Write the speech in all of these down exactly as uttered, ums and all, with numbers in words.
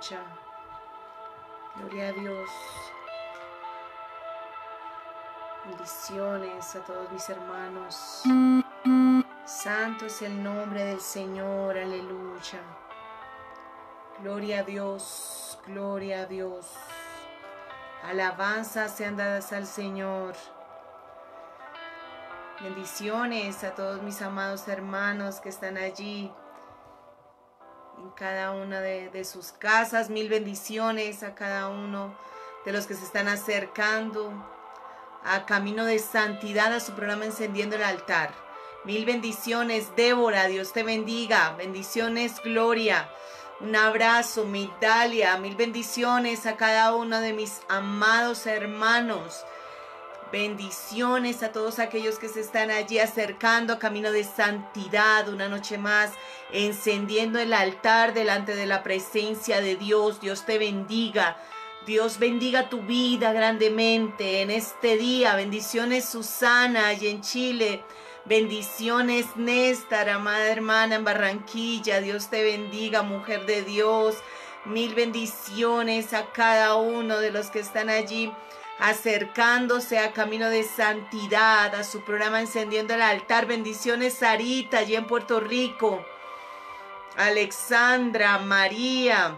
Aleluya. Gloria a Dios. Bendiciones a todos mis hermanos. Santo es el nombre del Señor. Aleluya. Gloria a Dios. Gloria a Dios. Alabanzas sean dadas al Señor. Bendiciones a todos mis amados hermanos que están allí en cada una de, de sus casas. Mil bendiciones a cada uno de los que se están acercando a Camino de Santidad, a su programa Encendiendo el Altar. Mil bendiciones, Débora, Dios te bendiga. Bendiciones, Gloria. Un abrazo, Migdalia. Mil bendiciones a cada uno de mis amados hermanos. Bendiciones a todos aquellos que se están allí acercando a Camino de Santidad, una noche más, encendiendo el altar delante de la presencia de Dios. Dios te bendiga. Dios bendiga tu vida grandemente en este día. Bendiciones, Susana, allí en Chile. Bendiciones, Néstor, amada hermana en Barranquilla. Dios te bendiga, mujer de Dios. Mil bendiciones a cada uno de los que están allí acercándose a Camino de Santidad, a su programa Encendiendo el Altar. Bendiciones, Sarita, allí en Puerto Rico. Alexandra, María,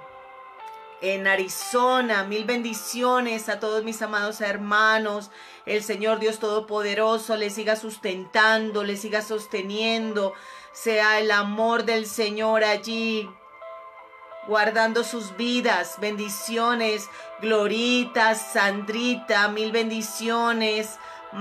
en Arizona. Mil bendiciones a todos mis amados hermanos. El Señor Dios Todopoderoso les siga sustentando, les siga sosteniendo. Sea el amor del Señor allí guardando sus vidas. Bendiciones, Glorita, Sandrita, mil bendiciones,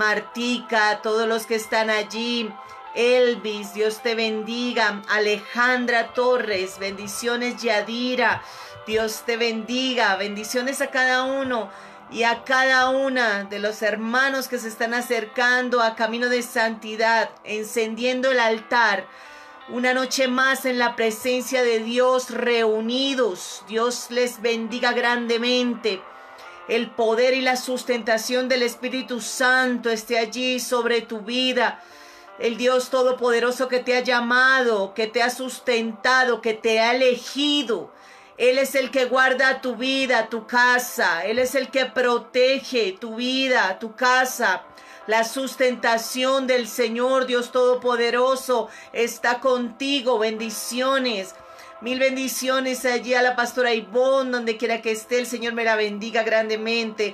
Martica, todos los que están allí. Elvis, Dios te bendiga. Alejandra Torres, bendiciones, Yadira, Dios te bendiga. Bendiciones a cada uno y a cada una de los hermanos que se están acercando a Camino de Santidad, encendiendo el altar. Una noche más en la presencia de Dios reunidos. Dios les bendiga grandemente. El poder y la sustentación del Espíritu Santo esté allí sobre tu vida. El Dios Todopoderoso que te ha llamado, que te ha sustentado, que te ha elegido. Él es el que guarda tu vida, tu casa. Él es el que protege tu vida, tu casa. La sustentación del Señor Dios Todopoderoso está contigo. Bendiciones. Mil bendiciones allí a la pastora Ivonne, donde quiera que esté. El Señor me la bendiga grandemente.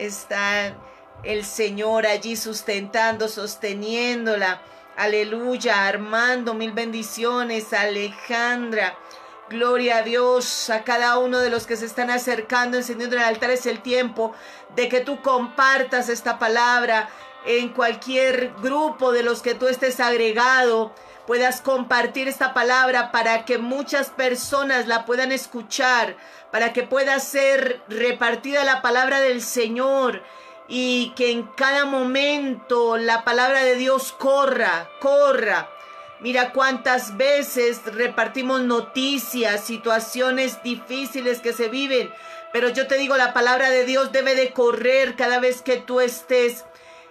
Está el Señor allí sustentando, sosteniéndola. Aleluya. Armando, mil bendiciones. Alejandra. Gloria a Dios, a cada uno de los que se están acercando, encendiendo el altar. Es el tiempo de que tú compartas esta palabra en cualquier grupo de los que tú estés agregado. Puedas compartir esta palabra para que muchas personas la puedan escuchar, para que pueda ser repartida la palabra del Señor y que en cada momento la palabra de Dios corra, corra. Mira cuántas veces repartimos noticias, situaciones difíciles que se viven, pero yo te digo, la palabra de Dios debe de correr cada vez que tú estés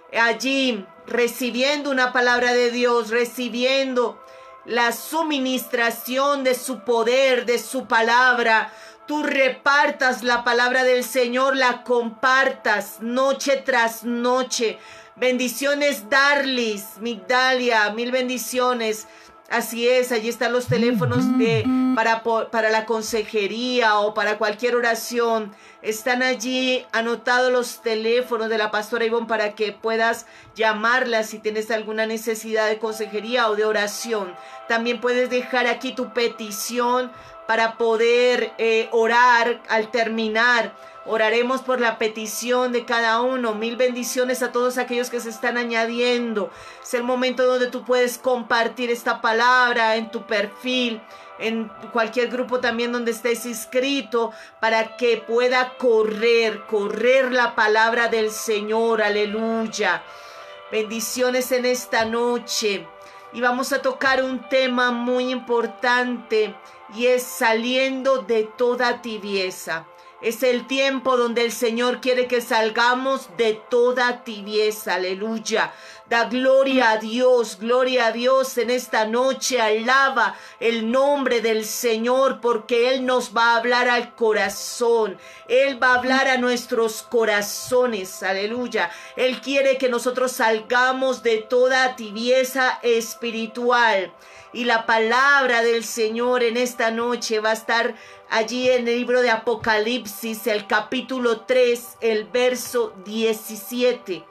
allí recibiendo una palabra de Dios, recibiendo la suministración de su poder, de su palabra. Tú repartas la palabra del Señor, la compartas noche tras noche. Bendiciones, Darlis, Migdalia, mil bendiciones. Así es, allí están los teléfonos de, para, para la consejería o para cualquier oración. Están allí anotados los teléfonos de la pastora Ivonne para que puedas llamarla si tienes alguna necesidad de consejería o de oración. También puedes dejar aquí tu petición para poder eh, orar al terminar. Oraremos por la petición de cada uno. Mil bendiciones a todos aquellos que se están añadiendo. Es el momento donde tú puedes compartir esta palabra en tu perfil, en cualquier grupo también donde estés inscrito, para que pueda correr, correr la palabra del Señor. Aleluya. Bendiciones en esta noche. Y vamos a tocar un tema muy importante y es saliendo de toda tibieza. Es el tiempo donde el Señor quiere que salgamos de toda tibieza. Aleluya. Da gloria a Dios, gloria a Dios en esta noche. Alaba el nombre del Señor porque Él nos va a hablar al corazón. Él va a hablar a nuestros corazones. Aleluya. Él quiere que nosotros salgamos de toda tibieza espiritual. Y la palabra del Señor en esta noche va a estar allí en el libro de Apocalipsis, el capítulo tres, el verso diecisiete.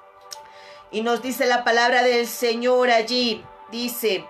Y nos dice la palabra del Señor allí, dice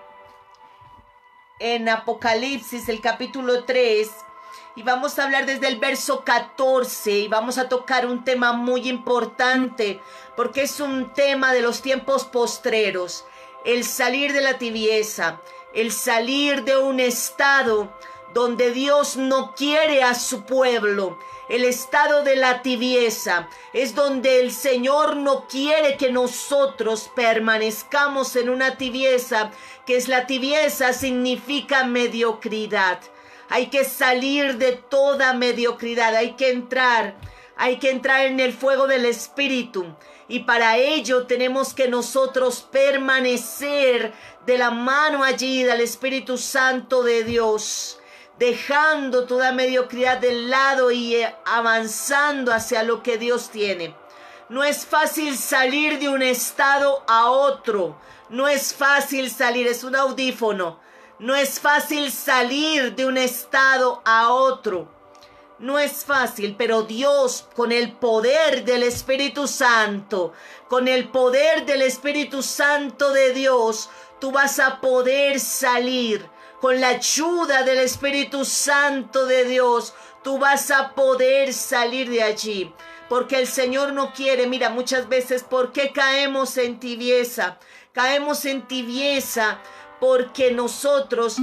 en Apocalipsis, el capítulo tres, y vamos a hablar desde el verso catorce, y vamos a tocar un tema muy importante, porque es un tema de los tiempos postreros. El salir de la tibieza, el salir de un estado donde Dios no quiere a su pueblo. El estado de la tibieza es donde el Señor no quiere que nosotros permanezcamos en una tibieza, que es la tibieza significa mediocridad. Hay que salir de toda mediocridad, hay que entrar, hay que entrar en el fuego del Espíritu. Y para ello tenemos que nosotros permanecer de la mano allí del Espíritu Santo de Dios, dejando toda mediocridad de lado y avanzando hacia lo que Dios tiene. No es fácil salir de un estado a otro. No es fácil salir, es un audífono. No es fácil salir de un estado a otro. No es fácil, pero Dios, con el poder del Espíritu Santo, con el poder del Espíritu Santo de Dios, tú vas a poder salir. Con la ayuda del Espíritu Santo de Dios, tú vas a poder salir de allí. Porque el Señor no quiere, mira, muchas veces, ¿por qué caemos en tibieza? Caemos en tibieza porque nosotros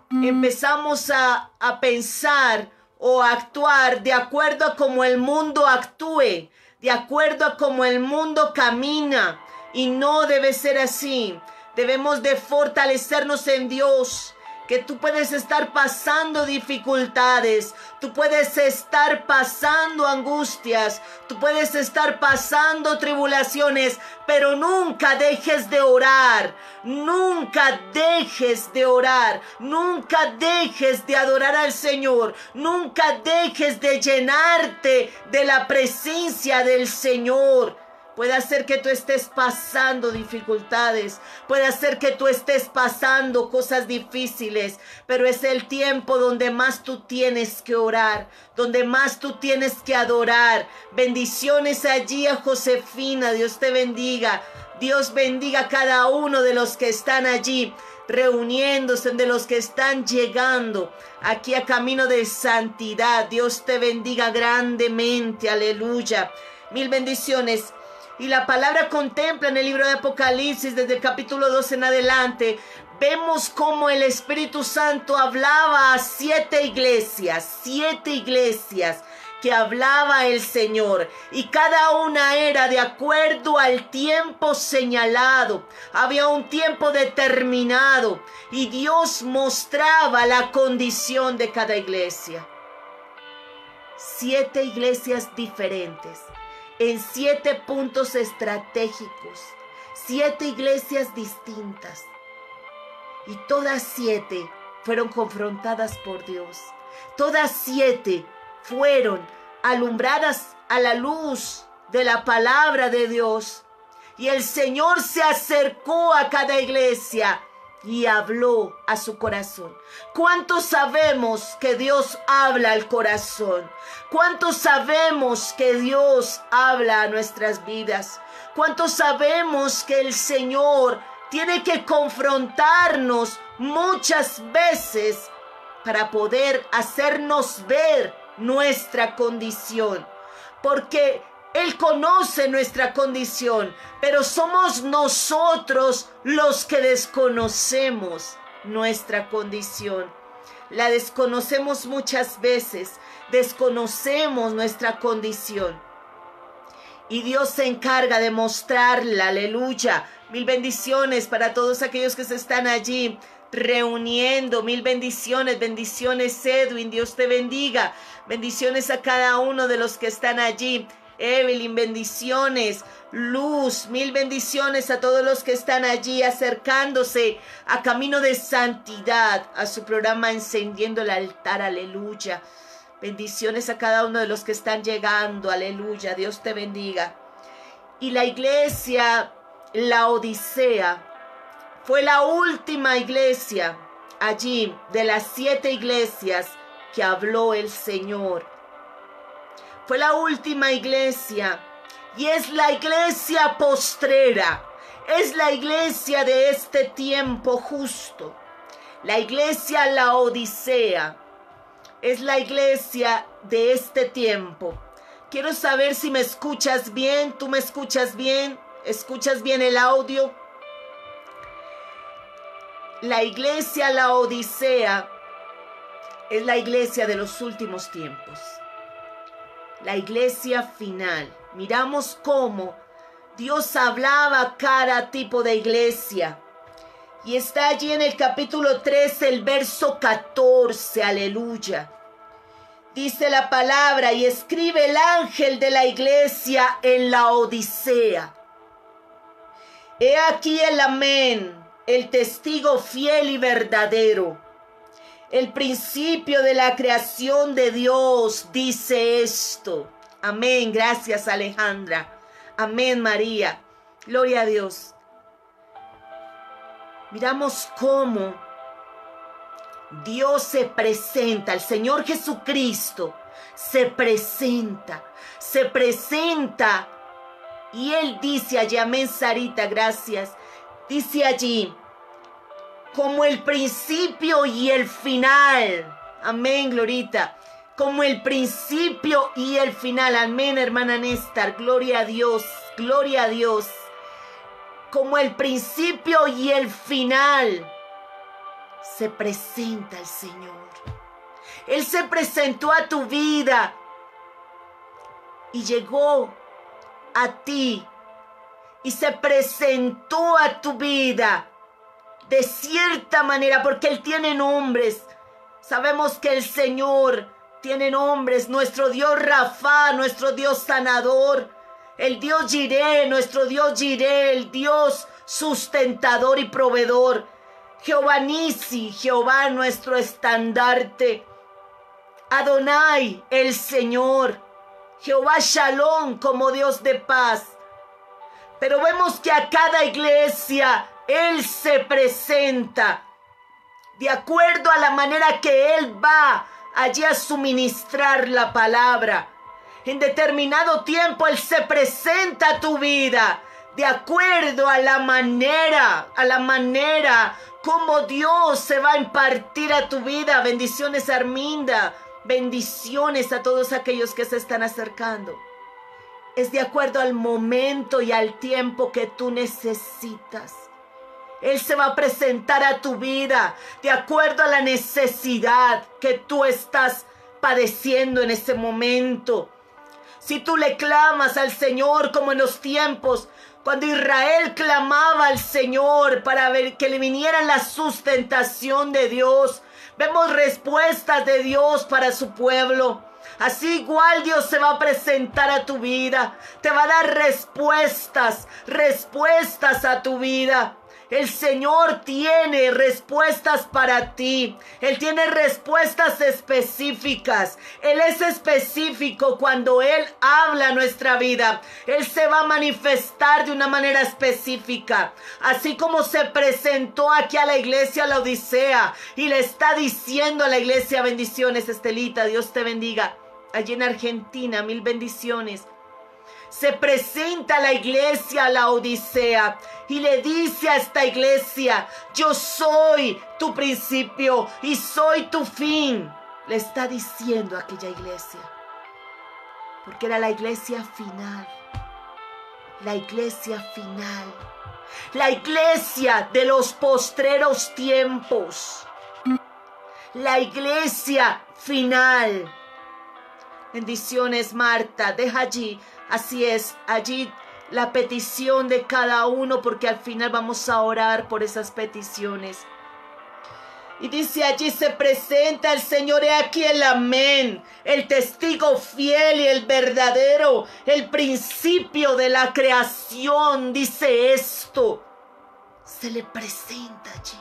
empezamos a, a pensar o actuar de acuerdo a cómo el mundo actúe, de acuerdo a cómo el mundo camina, y no debe ser así. Debemos de fortalecernos en Dios, que tú puedes estar pasando dificultades, tú puedes estar pasando angustias, tú puedes estar pasando tribulaciones, pero nunca dejes de orar, nunca dejes de orar, nunca dejes de adorar al Señor, nunca dejes de llenarte de la presencia del Señor. Puede ser que tú estés pasando dificultades, puede ser que tú estés pasando cosas difíciles, pero es el tiempo donde más tú tienes que orar, donde más tú tienes que adorar. Bendiciones allí a Josefina, Dios te bendiga. Dios bendiga a cada uno de los que están allí reuniéndose, de los que están llegando aquí a camino de santidad. Dios te bendiga grandemente, aleluya. Mil bendiciones. Y la palabra contempla en el libro de Apocalipsis, desde el capítulo dos en adelante, vemos cómo el Espíritu Santo hablaba a siete iglesias, siete iglesias que hablaba el Señor, y cada una era de acuerdo al tiempo señalado. Había un tiempo determinado y Dios mostraba la condición de cada iglesia. Siete iglesias diferentes, en siete puntos estratégicos, siete iglesias distintas, y todas siete fueron confrontadas por Dios. Todas siete fueron alumbradas a la luz de la palabra de Dios, y el Señor se acercó a cada iglesia y habló a su corazón. ¿Cuántos sabemos que Dios habla al corazón? ¿Cuántos sabemos que Dios habla a nuestras vidas? ¿Cuántos sabemos que el Señor tiene que confrontarnos muchas veces para poder hacernos ver nuestra condición? Porque Él conoce nuestra condición, pero somos nosotros los que desconocemos nuestra condición. La desconocemos muchas veces, desconocemos nuestra condición. Y Dios se encarga de mostrarla, aleluya. Mil bendiciones para todos aquellos que se están allí reuniendo. Mil bendiciones, bendiciones Edwin, Dios te bendiga. Bendiciones a cada uno de los que están allí. Evelyn, bendiciones. Luz, mil bendiciones a todos los que están allí acercándose a camino de santidad, a su programa Encendiendo el Altar, aleluya. Bendiciones a cada uno de los que están llegando, aleluya, Dios te bendiga. Y la iglesia, la Odisea, fue la última iglesia allí de las siete iglesias que habló el Señor. Fue la última iglesia y es la iglesia postrera, es la iglesia de este tiempo justo. La iglesia la Odisea es la iglesia de este tiempo. Quiero saber si me escuchas bien, tú me escuchas bien, escuchas bien el audio. La iglesia, la Odisea, es la iglesia de los últimos tiempos. La iglesia final. Miramos cómo Dios hablaba a cada tipo de iglesia. Y está allí en el capítulo tres, el verso catorce, aleluya. Dice la palabra, y escribe el ángel de la iglesia en la Odisea. He aquí el amén, el testigo fiel y verdadero. El principio de la creación de Dios dice esto. Amén, gracias Alejandra. Amén María, gloria a Dios. Miramos cómo Dios se presenta, el Señor Jesucristo se presenta, se presenta y Él dice allí, amén Sarita, gracias, dice allí, como el principio y el final, amén Glorita, como el principio y el final, amén hermana Néstor, gloria a Dios, gloria a Dios, como el principio y el final, se presenta el Señor. Él se presentó a tu vida y llegó a ti y se presentó a tu vida de cierta manera, porque Él tiene nombres. Sabemos que el Señor tiene nombres, nuestro Dios Rafa, nuestro Dios sanador, el Dios Jireh, nuestro Dios Jireh, el Dios sustentador y proveedor, Jehová Nisi, Jehová nuestro estandarte, Adonai, el Señor, Jehová Shalom como Dios de paz. Pero vemos que a cada iglesia Él se presenta de acuerdo a la manera que Él va allí a suministrar la palabra. En determinado tiempo Él se presenta a tu vida de acuerdo a la manera, a la manera como Dios se va a impartir a tu vida. Bendiciones Arminda, bendiciones a todos aquellos que se están acercando. Es de acuerdo al momento y al tiempo que tú necesitas. Él se va a presentar a tu vida de acuerdo a la necesidad que tú estás padeciendo en ese momento. Si tú le clamas al Señor como en los tiempos cuando Israel clamaba al Señor para ver que le viniera la sustentación de Dios, vemos respuestas de Dios para su pueblo. Así igual Dios se va a presentar a tu vida, te va a dar respuestas, respuestas a tu vida. El Señor tiene respuestas para ti. Él tiene respuestas específicas. Él es específico cuando Él habla a nuestra vida. Él se va a manifestar de una manera específica. Así como se presentó aquí a la iglesia la Odisea y le está diciendo a la iglesia, bendiciones Estelita, Dios te bendiga. Allí en Argentina, mil bendiciones. Se presenta a la iglesia, a la Odisea, y le dice a esta iglesia, yo soy tu principio y soy tu fin. Le está diciendo a aquella iglesia, porque era la iglesia final, la iglesia final, la iglesia de los postreros tiempos, la iglesia final. Bendiciones Marta, deja allí. Así es, allí la petición de cada uno, porque al final vamos a orar por esas peticiones. Y dice allí se presenta el Señor, he aquí el amén, el testigo fiel y el verdadero, el principio de la creación, dice esto. Se le presenta allí.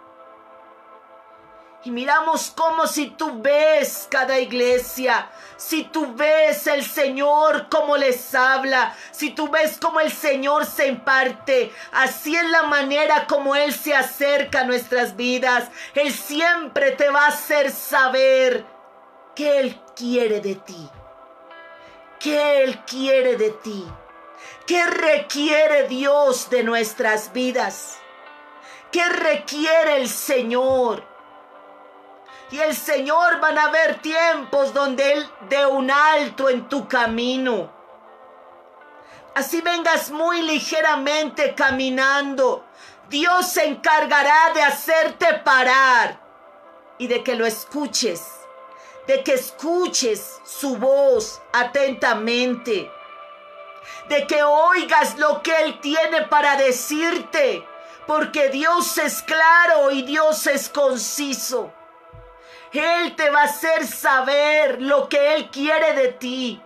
Y miramos cómo si tú ves cada iglesia, si tú ves el Señor cómo les habla, si tú ves cómo el Señor se imparte, así es la manera como Él se acerca a nuestras vidas. Él siempre te va a hacer saber qué Él quiere de ti, qué Él quiere de ti, qué requiere Dios de nuestras vidas, qué requiere el Señor. Y el Señor van a haber tiempos donde Él dé un alto en tu camino. Así vengas muy ligeramente caminando, Dios se encargará de hacerte parar y de que lo escuches, de que escuches su voz atentamente, de que oigas lo que Él tiene para decirte, porque Dios es claro y Dios es conciso. Él te va a hacer saber lo que Él quiere de ti.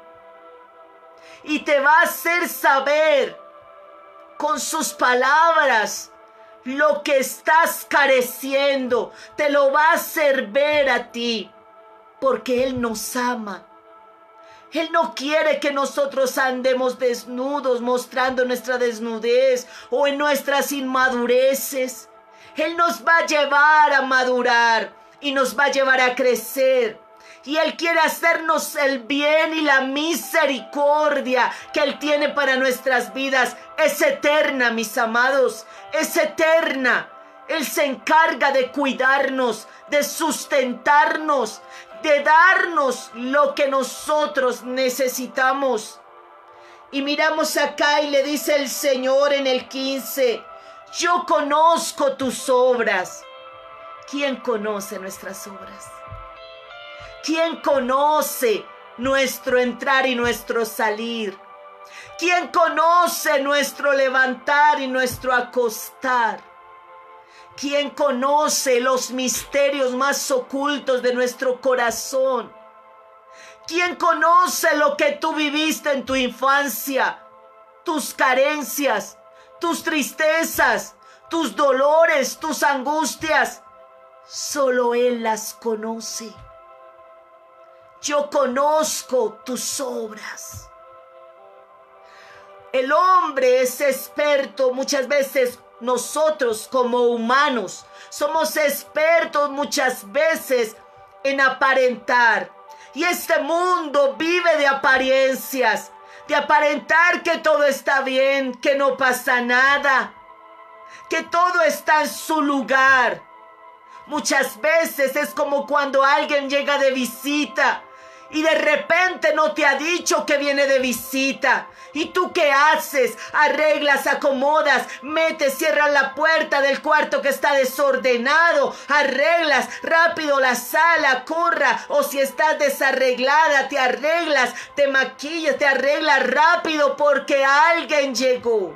Y te va a hacer saber con sus palabras lo que estás careciendo. Te lo va a hacer ver a ti. Porque Él nos ama. Él no quiere que nosotros andemos desnudos, mostrando nuestra desnudez o en nuestras inmadureces. Él nos va a llevar a madurar. Y nos va a llevar a crecer. Y Él quiere hacernos el bien y la misericordia que Él tiene para nuestras vidas. Es eterna, mis amados. Es eterna. Él se encarga de cuidarnos, de sustentarnos, de darnos lo que nosotros necesitamos. Y miramos acá y le dice el Señor en el quince, yo conozco tus obras. ¿Quién conoce nuestras obras? ¿Quién conoce nuestro entrar y nuestro salir? ¿Quién conoce nuestro levantar y nuestro acostar? ¿Quién conoce los misterios más ocultos de nuestro corazón? ¿Quién conoce lo que tú viviste en tu infancia? Tus carencias, tus tristezas, tus dolores, tus angustias. Solo Él las conoce. Yo conozco tus obras. El hombre es experto, muchas veces nosotros como humanos somos expertos muchas veces en aparentar. Y este mundo vive de apariencias, de aparentar que todo está bien, que no pasa nada, que todo está en su lugar. Muchas veces es como cuando alguien llega de visita y de repente no te ha dicho que viene de visita. ¿Y tú qué haces? Arreglas, acomodas, metes, cierras la puerta del cuarto que está desordenado, arreglas rápido la sala, corra, o si estás desarreglada, te arreglas, te maquillas, te arreglas rápido porque alguien llegó.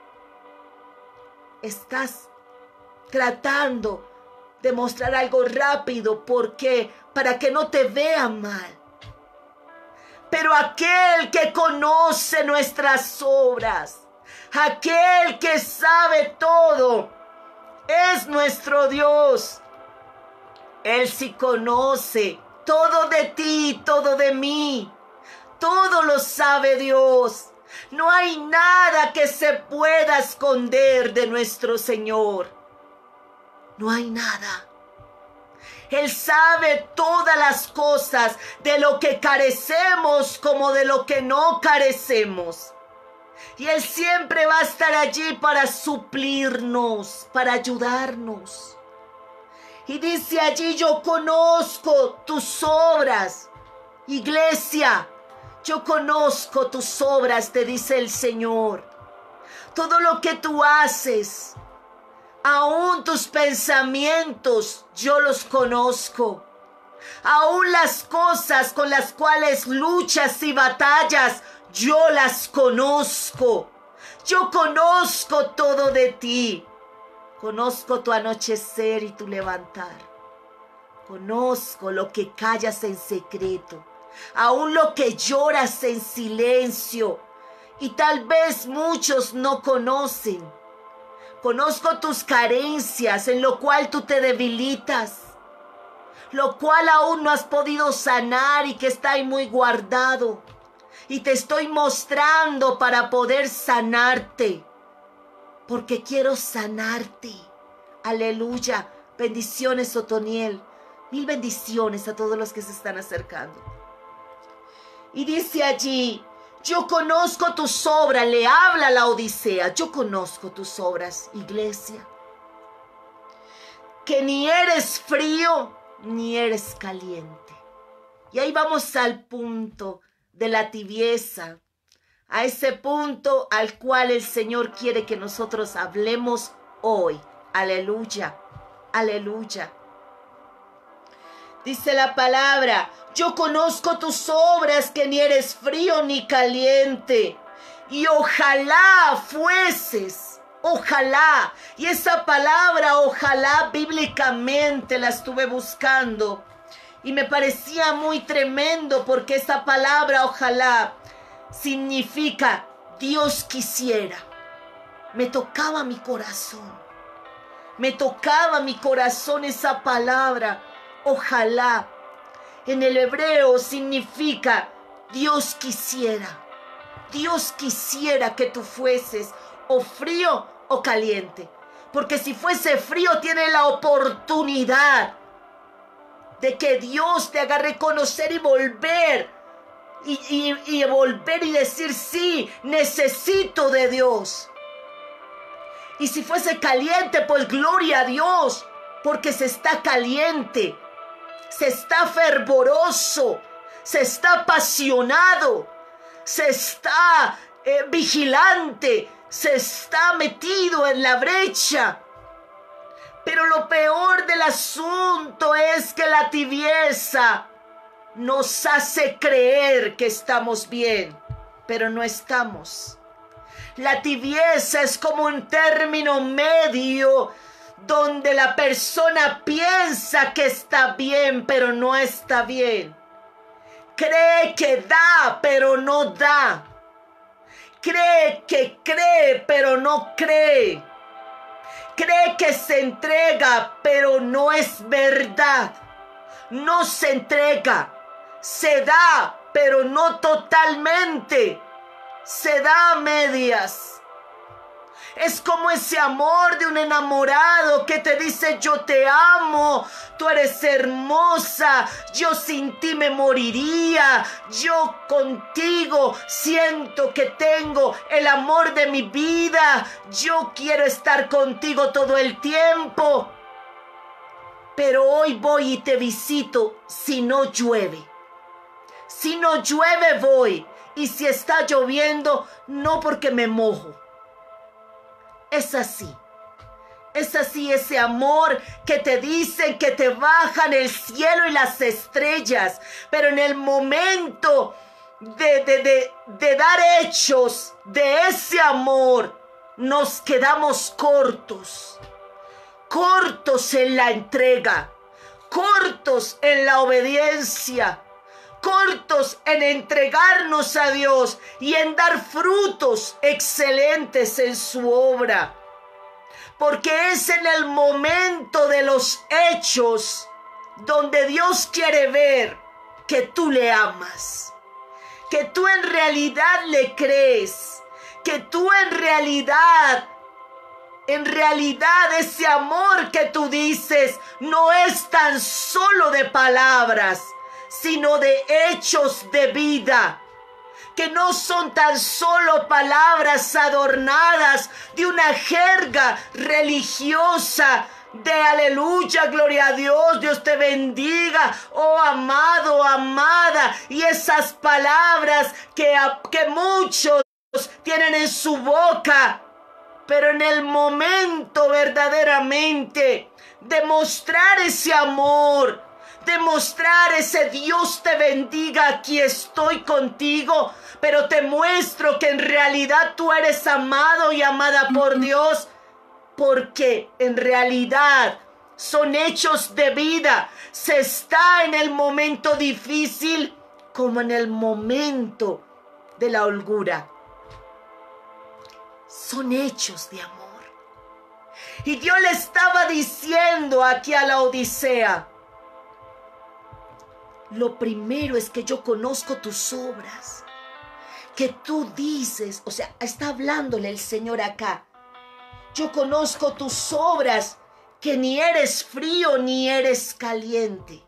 Estás tratando de mostrar algo rápido, porque para que no te vean mal. Pero aquel que conoce nuestras obras, aquel que sabe todo, es nuestro Dios. Él sí conoce todo de ti, todo de mí. Todo lo sabe Dios. No hay nada que se pueda esconder de nuestro Señor. No hay nada. Él sabe todas las cosas, de lo que carecemos como de lo que no carecemos. Y Él siempre va a estar allí para suplirnos, para ayudarnos. Y dice allí, yo conozco tus obras. Iglesia, yo conozco tus obras, te dice el Señor. Todo lo que tú haces, aún tus pensamientos, yo los conozco. Aún las cosas con las cuales luchas y batallas, yo las conozco. Yo conozco todo de ti. Conozco tu anochecer y tu levantar. Conozco lo que callas en secreto, aún lo que lloras en silencio, y tal vez muchos no conocen. Conozco tus carencias, en lo cual tú te debilitas, lo cual aún no has podido sanar y que está ahí muy guardado. Y te estoy mostrando para poder sanarte, porque quiero sanarte. Aleluya. Bendiciones, Otoniel. Mil bendiciones a todos los que se están acercando. Y dice allí, yo conozco tus obras, le habla la Odisea. Yo conozco tus obras, iglesia. Que ni eres frío, ni eres caliente. Y ahí vamos al punto de la tibieza, a ese punto al cual el Señor quiere que nosotros hablemos hoy. Aleluya, aleluya. Dice la palabra, yo conozco tus obras, que ni eres frío ni caliente. Y ojalá fueses, ojalá. Y esa palabra ojalá bíblicamente la estuve buscando. Y me parecía muy tremendo porque esa palabra ojalá significa Dios quisiera. Me tocaba mi corazón. Me tocaba mi corazón esa palabra. Ojalá. En el hebreo significa Dios quisiera. Dios quisiera que tú fueses o frío o caliente. Porque si fuese frío tiene la oportunidad de que Dios te haga reconocer y volver. Y, y, y volver y decir sí, necesito de Dios. Y si fuese caliente, pues gloria a Dios. Porque se está caliente. Se está fervoroso, se está apasionado, se está eh, vigilante, se está metido en la brecha. Pero lo peor del asunto es que la tibieza nos hace creer que estamos bien, pero no estamos. La tibieza es como un término medio donde la persona piensa que está bien, pero no está bien. Cree que da, pero no da. Cree que cree, pero no cree. Cree que se entrega, pero no es verdad. No se entrega. Se da, pero no totalmente. Se da a medias. Es como ese amor de un enamorado que te dice yo te amo, tú eres hermosa, yo sin ti me moriría, yo contigo siento que tengo el amor de mi vida, yo quiero estar contigo todo el tiempo. Pero hoy voy y te visito si no llueve. Si no llueve voy, y si está lloviendo no porque me mojo. Es así, es así ese amor que te dicen que te bajan el cielo y las estrellas, pero en el momento de, de, de, de dar hechos de ese amor, nos quedamos cortos, cortos en la entrega, cortos en la obediencia, cortos en entregarnos a Dios y en dar frutos excelentes en su obra. Porque es en el momento de los hechos donde Dios quiere ver que tú le amas, que tú en realidad le crees, que tú en realidad, en realidad ese amor que tú dices no es tan solo de palabras, sino de hechos de vida, que no son tan solo palabras adornadas de una jerga religiosa, de aleluya, gloria a Dios, Dios te bendiga, oh amado, amada, y esas palabras que, que muchos tienen en su boca, pero en el momento verdaderamente de mostrar ese amor, demostrar ese Dios te bendiga, aquí estoy contigo, pero te muestro que en realidad tú eres amado y amada por Dios, porque en realidad son hechos de vida. Se está en el momento difícil como en el momento de la holgura. Son hechos de amor. Y Dios le estaba diciendo aquí a la Odisea: lo primero es que yo conozco tus obras, que tú dices, o sea, está hablándole el Señor acá. Yo conozco tus obras, que ni eres frío ni eres caliente.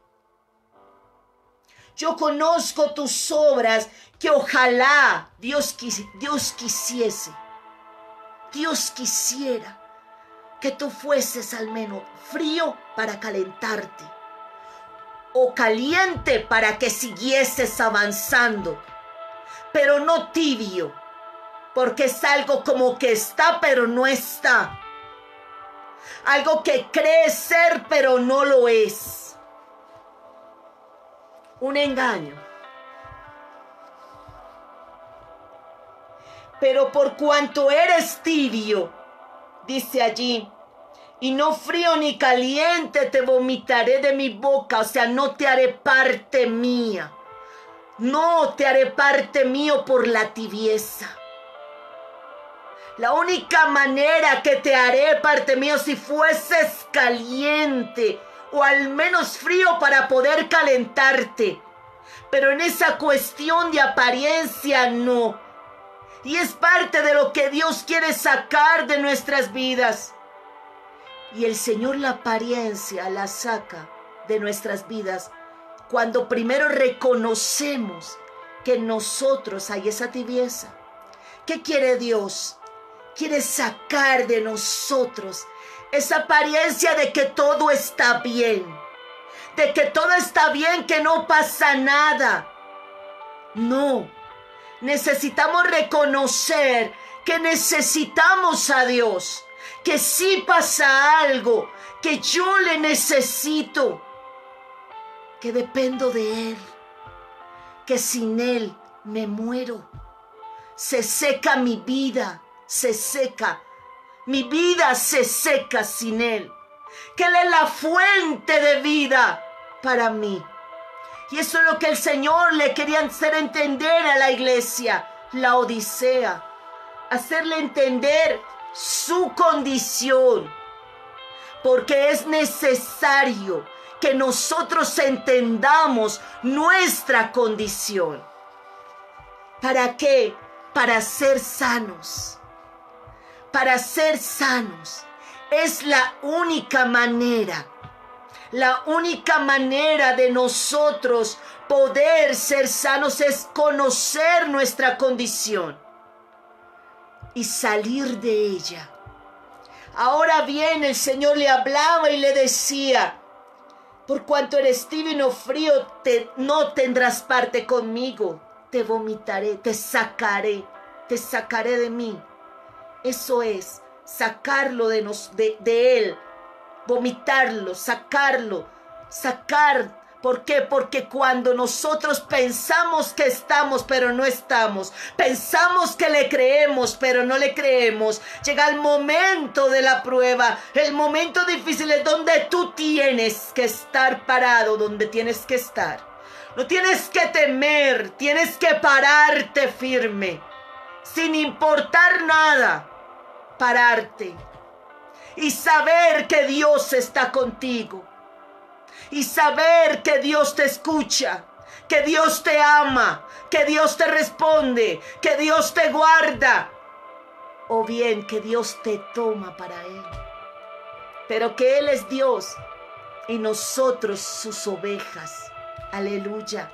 Yo conozco tus obras, que ojalá Dios, quis, Dios quisiese, Dios quisiera que tú fueses al menos frío para calentarte, o caliente para que siguieses avanzando, pero no tibio, porque es algo como que está pero no está, algo que cree ser pero no lo es, un engaño. Pero por cuanto eres tibio, dice allí, y no frío ni caliente, te vomitaré de mi boca. O sea, no te haré parte mía. No te haré parte mío por la tibieza. La única manera que te haré parte mío si fueses caliente o al menos frío para poder calentarte. Pero en esa cuestión de apariencia no. Y es parte de lo que Dios quiere sacar de nuestras vidas. Y el Señor la apariencia la saca de nuestras vidas cuando primero reconocemos que en nosotros hay esa tibieza. ¿Qué quiere Dios? Quiere sacar de nosotros esa apariencia de que todo está bien, de que todo está bien, que no pasa nada. No, necesitamos reconocer que necesitamos a Dios, que sí pasa algo, que yo le necesito, que dependo de Él, que sin Él me muero. Se seca mi vida, se seca. Mi vida se seca sin Él, que Él es la fuente de vida para mí. Y eso es lo que el Señor le quería hacer entender a la iglesia, la Odisea, hacerle entender su condición, porque es necesario que nosotros entendamos nuestra condición. ¿Para qué? Para ser sanos. Para ser sanos. Es la única manera, la única manera de nosotros poder ser sanos es conocer nuestra condición y salir de ella. Ahora bien, el Señor le hablaba y le decía: por cuanto eres tibio y no frío, te, no tendrás parte conmigo. Te vomitaré, te sacaré, te sacaré de mí. Eso es, sacarlo de, nos, de, de Él, vomitarlo, sacarlo, sacar. ¿Por qué? Porque cuando nosotros pensamos que estamos, pero no estamos, pensamos que le creemos, pero no le creemos, llega el momento de la prueba, el momento difícil es donde tú tienes que estar parado, donde tienes que estar. No tienes que temer, tienes que pararte firme, sin importar nada, pararte y saber que Dios está contigo. Y saber que Dios te escucha, que Dios te ama, que Dios te responde, que Dios te guarda, o bien que Dios te toma para Él. Pero que Él es Dios y nosotros sus ovejas. Aleluya.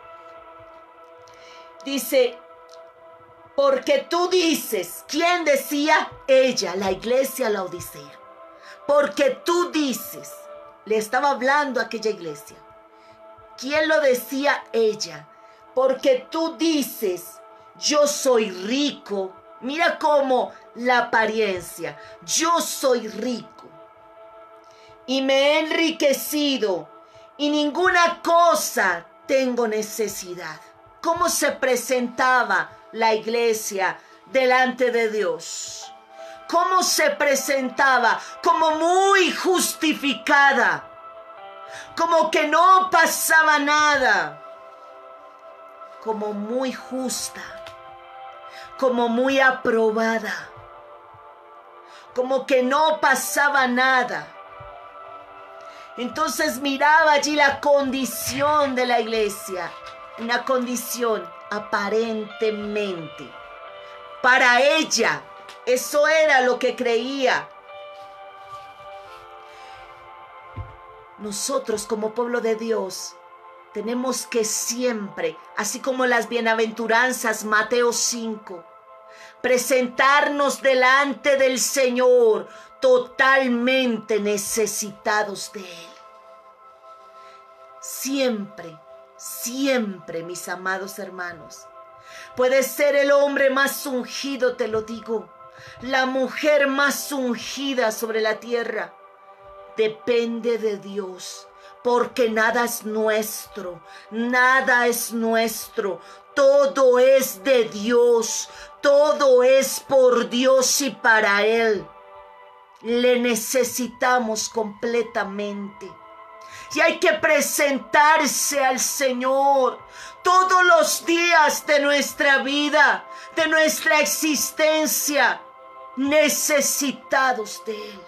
Dice, porque tú dices, ¿quién decía? Ella, la iglesia, la Odisea. Porque tú dices. Le estaba hablando a aquella iglesia. ¿Quién lo decía? Ella. Porque tú dices, yo soy rico. Mira cómo la apariencia. Yo soy rico. Y me he enriquecido. Y ninguna cosa tengo necesidad. ¿Cómo se presentaba la iglesia delante de Dios? ¿cómo se presentaba? Como muy justificada, como que no pasaba nada, como muy justa, como muy aprobada, como que no pasaba nada. Entonces miraba allí la condición de la iglesia, una condición aparentemente. Para ella, eso era lo que creía. Nosotros como pueblo de Dios tenemos que siempre, así como las bienaventuranzas, Mateo cinco, presentarnos delante del Señor totalmente necesitados de Él. Siempre, siempre, mis amados hermanos. Puede ser el hombre más ungido, te lo digo, la mujer más ungida sobre la tierra. Depende de Dios, porque nada es nuestro, nada es nuestro. Todo es de Dios, todo es por Dios y para Él. Le necesitamos completamente. Y hay que presentarse al Señor todos los días de nuestra vida, de nuestra existencia, necesitados de Él.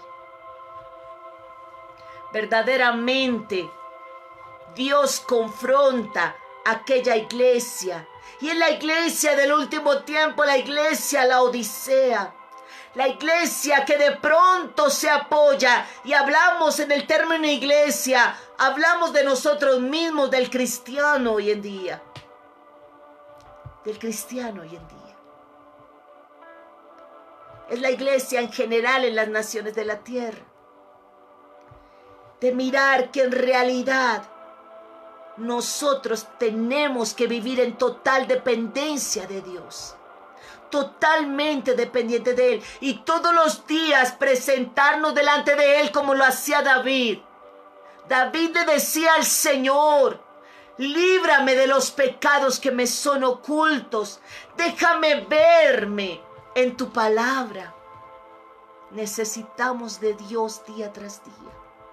Verdaderamente, Dios confronta a aquella iglesia. Y en la iglesia del último tiempo, la iglesia Laodicea, la iglesia que de pronto se apoya, y hablamos en el término iglesia, hablamos de nosotros mismos, del cristiano hoy en día, del cristiano hoy en día. Es la iglesia en general en las naciones de la tierra. De mirar que en realidad nosotros tenemos que vivir en total dependencia de Dios. Totalmente dependiente de Él. Y todos los días presentarnos delante de Él como lo hacía David. David le decía al Señor: líbrame de los pecados que me son ocultos. Déjame verme en tu palabra. Necesitamos de Dios día tras día.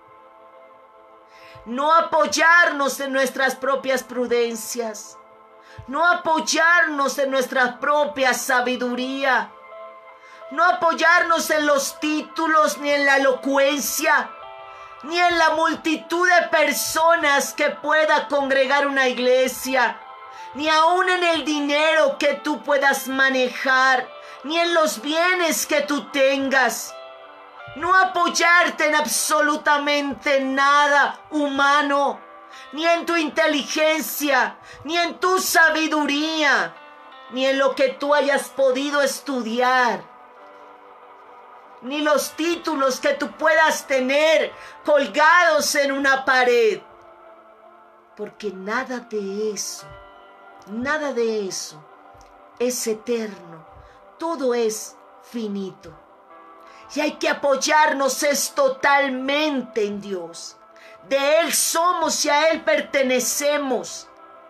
No apoyarnos en nuestras propias prudencias. No apoyarnos en nuestra propia sabiduría. No apoyarnos en los títulos, ni en la elocuencia, ni en la multitud de personas que pueda congregar una iglesia, ni aún en el dinero que tú puedas manejar, ni en los bienes que tú tengas. No apoyarte en absolutamente nada humano, ni en tu inteligencia, ni en tu sabiduría, ni en lo que tú hayas podido estudiar, ni los títulos que tú puedas tener colgados en una pared. Porque nada de eso, nada de eso es eterno. Todo es finito. Y hay que apoyarnos es totalmente en Dios. De Él somos y a Él pertenecemos.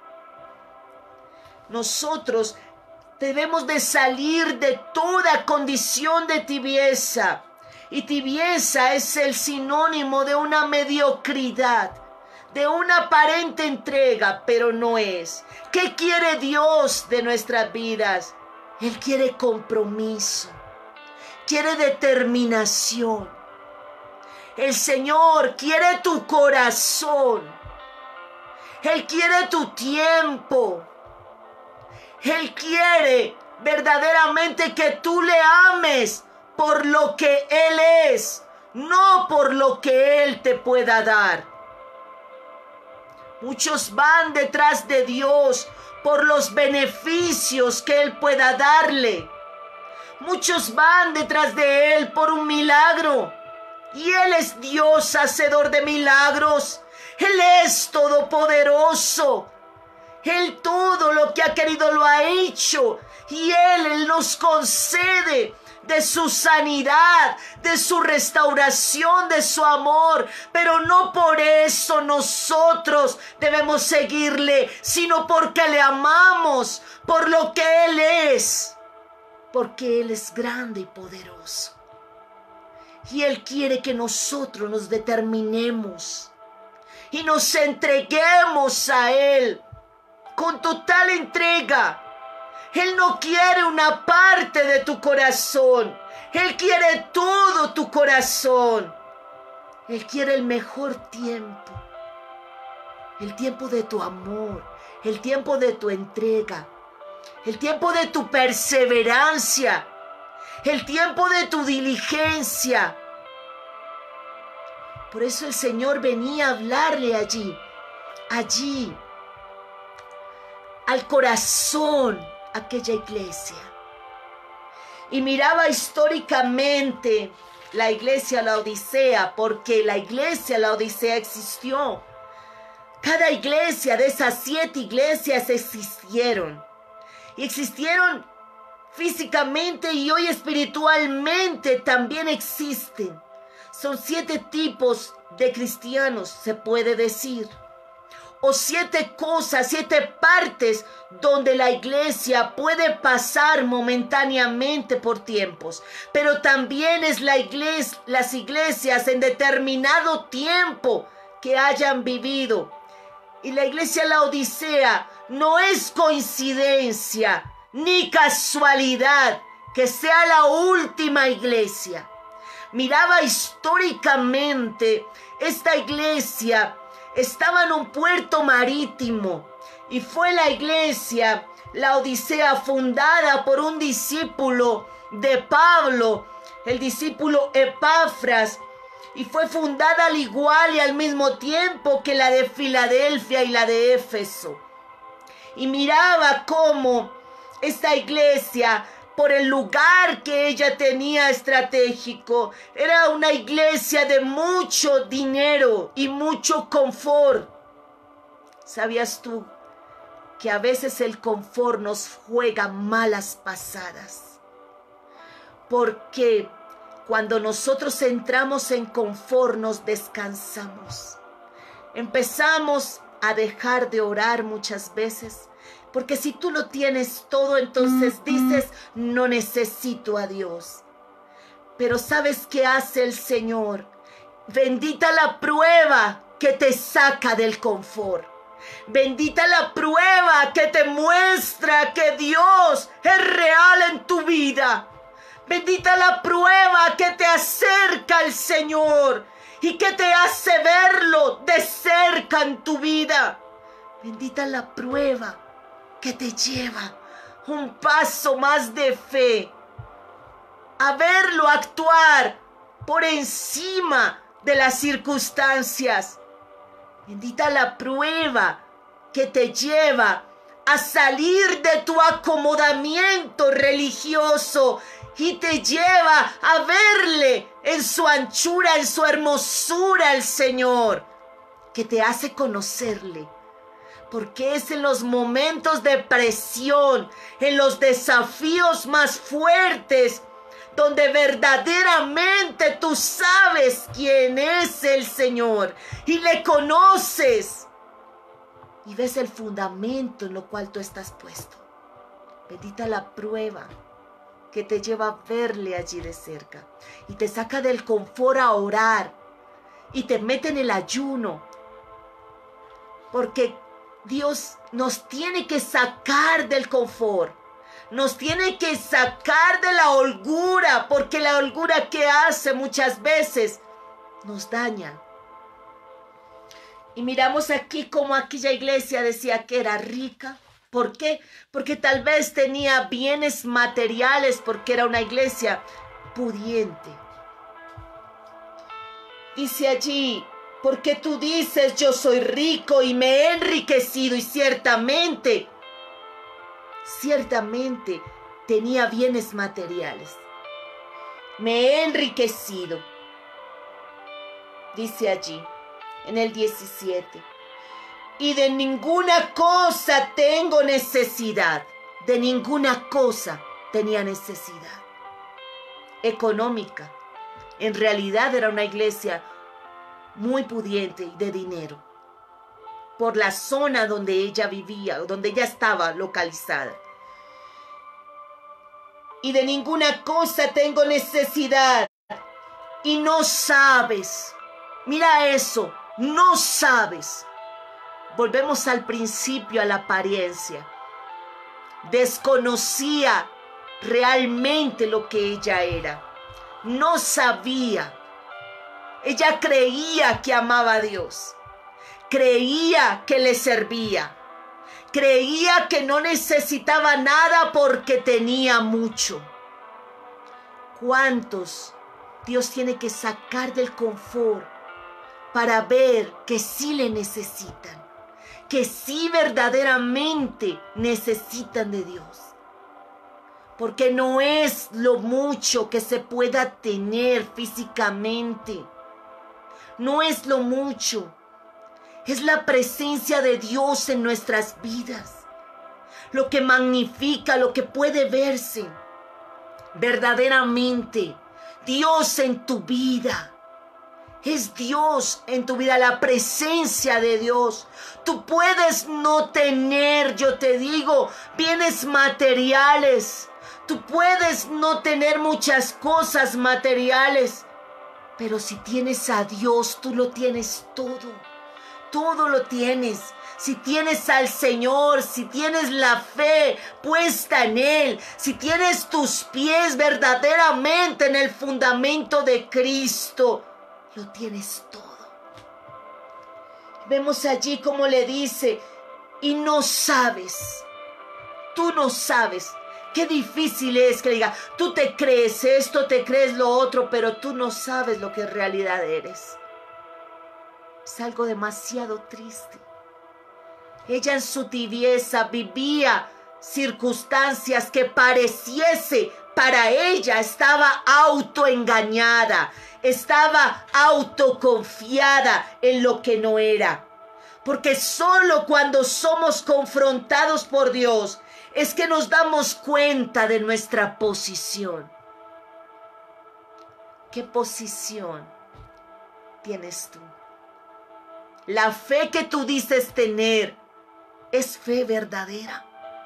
Nosotros debemos de salir de toda condición de tibieza. Y tibieza es el sinónimo de una mediocridad, de una aparente entrega, pero no es. ¿Qué quiere Dios de nuestras vidas? Él quiere compromiso. Quiere determinación. El Señor quiere tu corazón. Él quiere tu tiempo. Él quiere verdaderamente que tú le ames por lo que Él es, no por lo que Él te pueda dar. Muchos van detrás de Dios por los beneficios que Él pueda darle. Muchos van detrás de Él por un milagro. Y Él es Dios hacedor de milagros. Él es todopoderoso. Él todo lo que ha querido lo ha hecho. Y Él, Él nos concede de su sanidad, de su restauración, de su amor. Pero no por eso nosotros debemos seguirle, sino porque le amamos, por lo que Él es. Porque Él es grande y poderoso. Y Él quiere que nosotros nos determinemos y nos entreguemos a Él con total entrega. Él no quiere una parte de tu corazón. Él quiere todo tu corazón. Él quiere el mejor tiempo. El tiempo de tu amor. El tiempo de tu entrega. El tiempo de tu perseverancia. El tiempo de tu diligencia. Por eso el Señor venía a hablarle allí. Allí. Al corazón. Aquella iglesia. Y miraba históricamente la iglesia Laodicea, porque la iglesia Laodicea existió. Cada iglesia de esas siete iglesias existieron. Y existieron físicamente y hoy espiritualmente también existen. Son siete tipos de cristianos, se puede decir. O siete cosas, siete partes donde la iglesia puede pasar momentáneamente por tiempos. Pero también es la iglesia, las iglesias en determinado tiempo que hayan vivido. Y la iglesia Laodicea no es coincidencia ni casualidad que sea la última iglesia. Miraba históricamente esta iglesia. Estaba en un puerto marítimo y fue la iglesia Laodicea fundada por un discípulo de Pablo, el discípulo Epafras, y fue fundada al igual y al mismo tiempo que la de Filadelfia y la de Éfeso. Y miraba cómo esta iglesia, por el lugar que ella tenía estratégico, era una iglesia de mucho dinero y mucho confort. ¿Sabías tú que a veces el confort nos juega malas pasadas? Porque cuando nosotros entramos en confort nos descansamos. Empezamos a dejar de orar muchas veces. Porque si tú lo tienes todo, entonces dices, no necesito a Dios. Pero ¿sabes qué hace el Señor? Bendita la prueba que te saca del confort. Bendita la prueba que te muestra que Dios es real en tu vida. Bendita la prueba que te acerca al Señor y que te hace verlo de cerca en tu vida. Bendita la prueba que te lleva un paso más de fe, a verlo actuar por encima de las circunstancias. Bendita la prueba que te lleva a salir de tu acomodamiento religioso y te lleva a verle en su anchura, en su hermosura al Señor, que te hace conocerle. Porque es en los momentos de presión, en los desafíos más fuertes, donde verdaderamente tú sabes quién es el Señor y le conoces. Y ves el fundamento en lo cual tú estás puesto. Bendita la prueba que te lleva a verle allí de cerca. Y te saca del confort a orar. Y te mete en el ayuno. Porque Dios nos tiene que sacar del confort, nos tiene que sacar de la holgura, porque la holgura que hace muchas veces nos daña. Y miramos aquí como aquella iglesia decía que era rica. ¿Por qué? Porque tal vez tenía bienes materiales, porque era una iglesia pudiente. Dice allí, porque tú dices, yo soy rico y me he enriquecido, y ciertamente, ciertamente tenía bienes materiales. Me he enriquecido. Dice allí, en el diecisiete, y de ninguna cosa tengo necesidad. De ninguna cosa tenía necesidad económica. En realidad era una iglesia muy pudiente y de dinero, por la zona donde ella vivía, donde ella estaba localizada. Y de ninguna cosa tengo necesidad, y no sabes. Mira eso, no sabes. Volvemos al principio, a la apariencia. Desconocía realmente lo que ella era. No sabía. Ella creía que amaba a Dios. Creía que le servía. Creía que no necesitaba nada porque tenía mucho. ¿Cuántos Dios tiene que sacar del confort para ver que sí le necesitan? Que sí verdaderamente necesitan de Dios. Porque no es lo mucho que se pueda tener físicamente. No es lo mucho. Es la presencia de Dios en nuestras vidas. Lo que magnifica, lo que puede verse. Verdaderamente, Dios en tu vida. Es Dios en tu vida, la presencia de Dios. Tú puedes no tener, yo te digo, bienes materiales. Tú puedes no tener muchas cosas materiales. Pero si tienes a Dios, tú lo tienes todo. Todo lo tienes. Si tienes al Señor, si tienes la fe puesta en Él, si tienes tus pies verdaderamente en el fundamento de Cristo, lo tienes todo. Vemos allí como le dice, y no sabes, tú no sabes. Qué difícil es que diga, tú te crees esto, te crees lo otro, pero tú no sabes lo que en realidad eres. Es algo demasiado triste. Ella en su tibieza vivía circunstancias que pareciese para ella estaba autoengañada, estaba autoconfiada en lo que no era. Porque solo cuando somos confrontados por Dios es que nos damos cuenta de nuestra posición. ¿Qué posición tienes tú? La fe que tú dices tener es fe verdadera.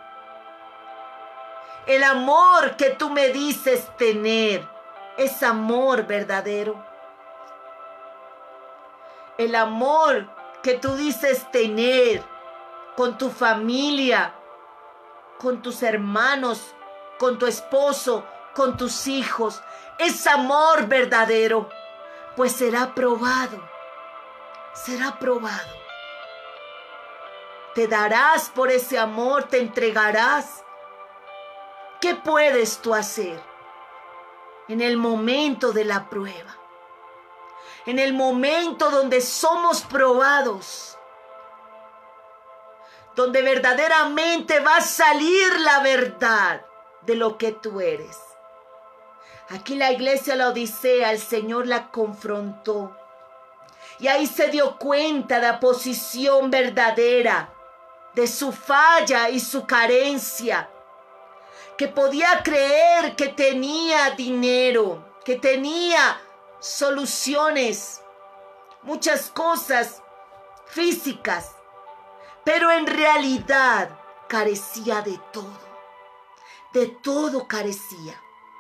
El amor que tú me dices tener es amor verdadero. El amor que tú dices tener con tu familia, con tus hermanos, con tu esposo, con tus hijos, es amor verdadero, pues será probado. Será probado. Te darás por ese amor, te entregarás. ¿Qué puedes tú hacer en el momento de la prueba? En el momento donde somos probados, donde verdaderamente va a salir la verdad de lo que tú eres. Aquí la iglesia la Odisea, el Señor la confrontó. Y ahí se dio cuenta de la posición verdadera, de su falla y su carencia. Que podía creer que tenía dinero, que tenía soluciones, muchas cosas físicas. Pero en realidad carecía de todo. De todo carecía.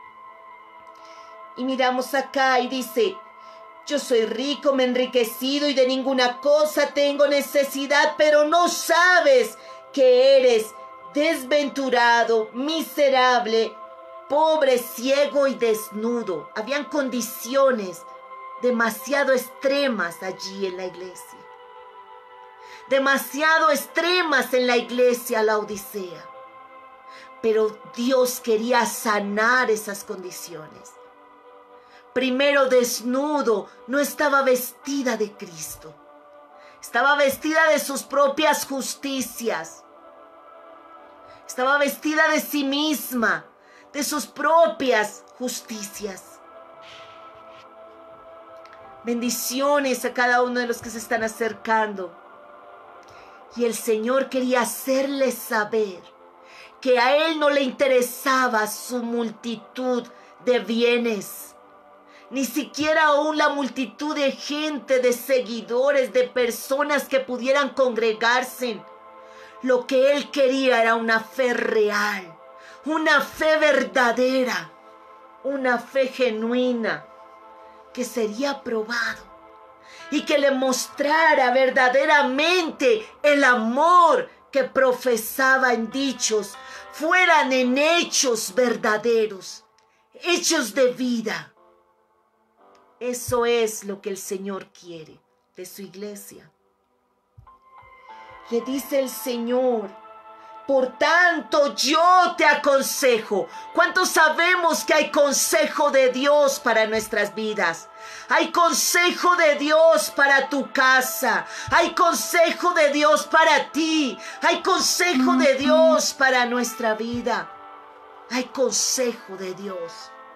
Y miramos acá y dice, yo soy rico, me he enriquecido y de ninguna cosa tengo necesidad, pero no sabes que eres desventurado, miserable, pobre, ciego y desnudo. Habían condiciones demasiado extremas allí en la iglesia. Demasiado extremas en la iglesia la Odisea. Pero Dios quería sanar esas condiciones. Primero desnudo, no estaba vestida de Cristo. Estaba vestida de sus propias justicias. Estaba vestida de sí misma, de sus propias justicias. Bendiciones a cada uno de los que se están acercando. Y el Señor quería hacerles saber que a Él no le interesaba su multitud de bienes. Ni siquiera aún la multitud de gente, de seguidores, de personas que pudieran congregarse. Lo que Él quería era una fe real, una fe verdadera, una fe genuina. que sería probado y que le mostrara verdaderamente el amor que profesaba en dichos, fueran en hechos verdaderos, hechos de vida. Eso es lo que el Señor quiere de su iglesia. Le dice el Señor: por tanto, yo te aconsejo. ¿Cuántos sabemos que hay consejo de Dios para nuestras vidas? Hay consejo de Dios para tu casa. Hay consejo de Dios para ti. Hay consejo de Dios para nuestra vida. Hay consejo de Dios.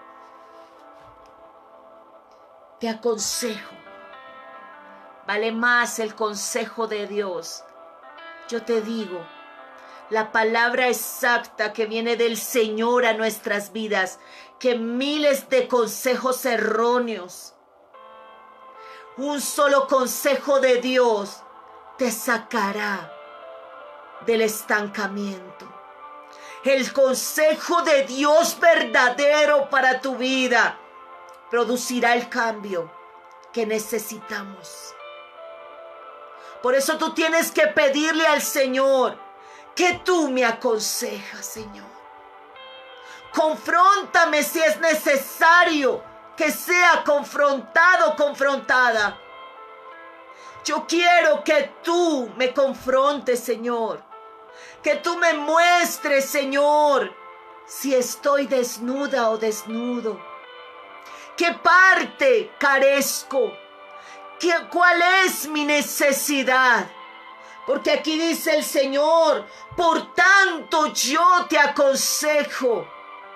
Te aconsejo. Vale más el consejo de Dios. Yo te digo, la palabra exacta que viene del Señor a nuestras vidas, que miles de consejos erróneos. Un solo consejo de Dios te sacará del estancamiento. El consejo de Dios verdadero para tu vida producirá el cambio que necesitamos. Por eso tú tienes que pedirle al Señor: que tú me aconsejas, Señor. Confróntame si es necesario que sea confrontado o confrontada. Yo quiero que tú me confrontes, Señor. Que tú me muestres, Señor, si estoy desnuda o desnudo. ¿Qué parte carezco? ¿Qué, ¿Cuál es mi necesidad? Porque aquí dice el Señor: por tanto yo te aconsejo.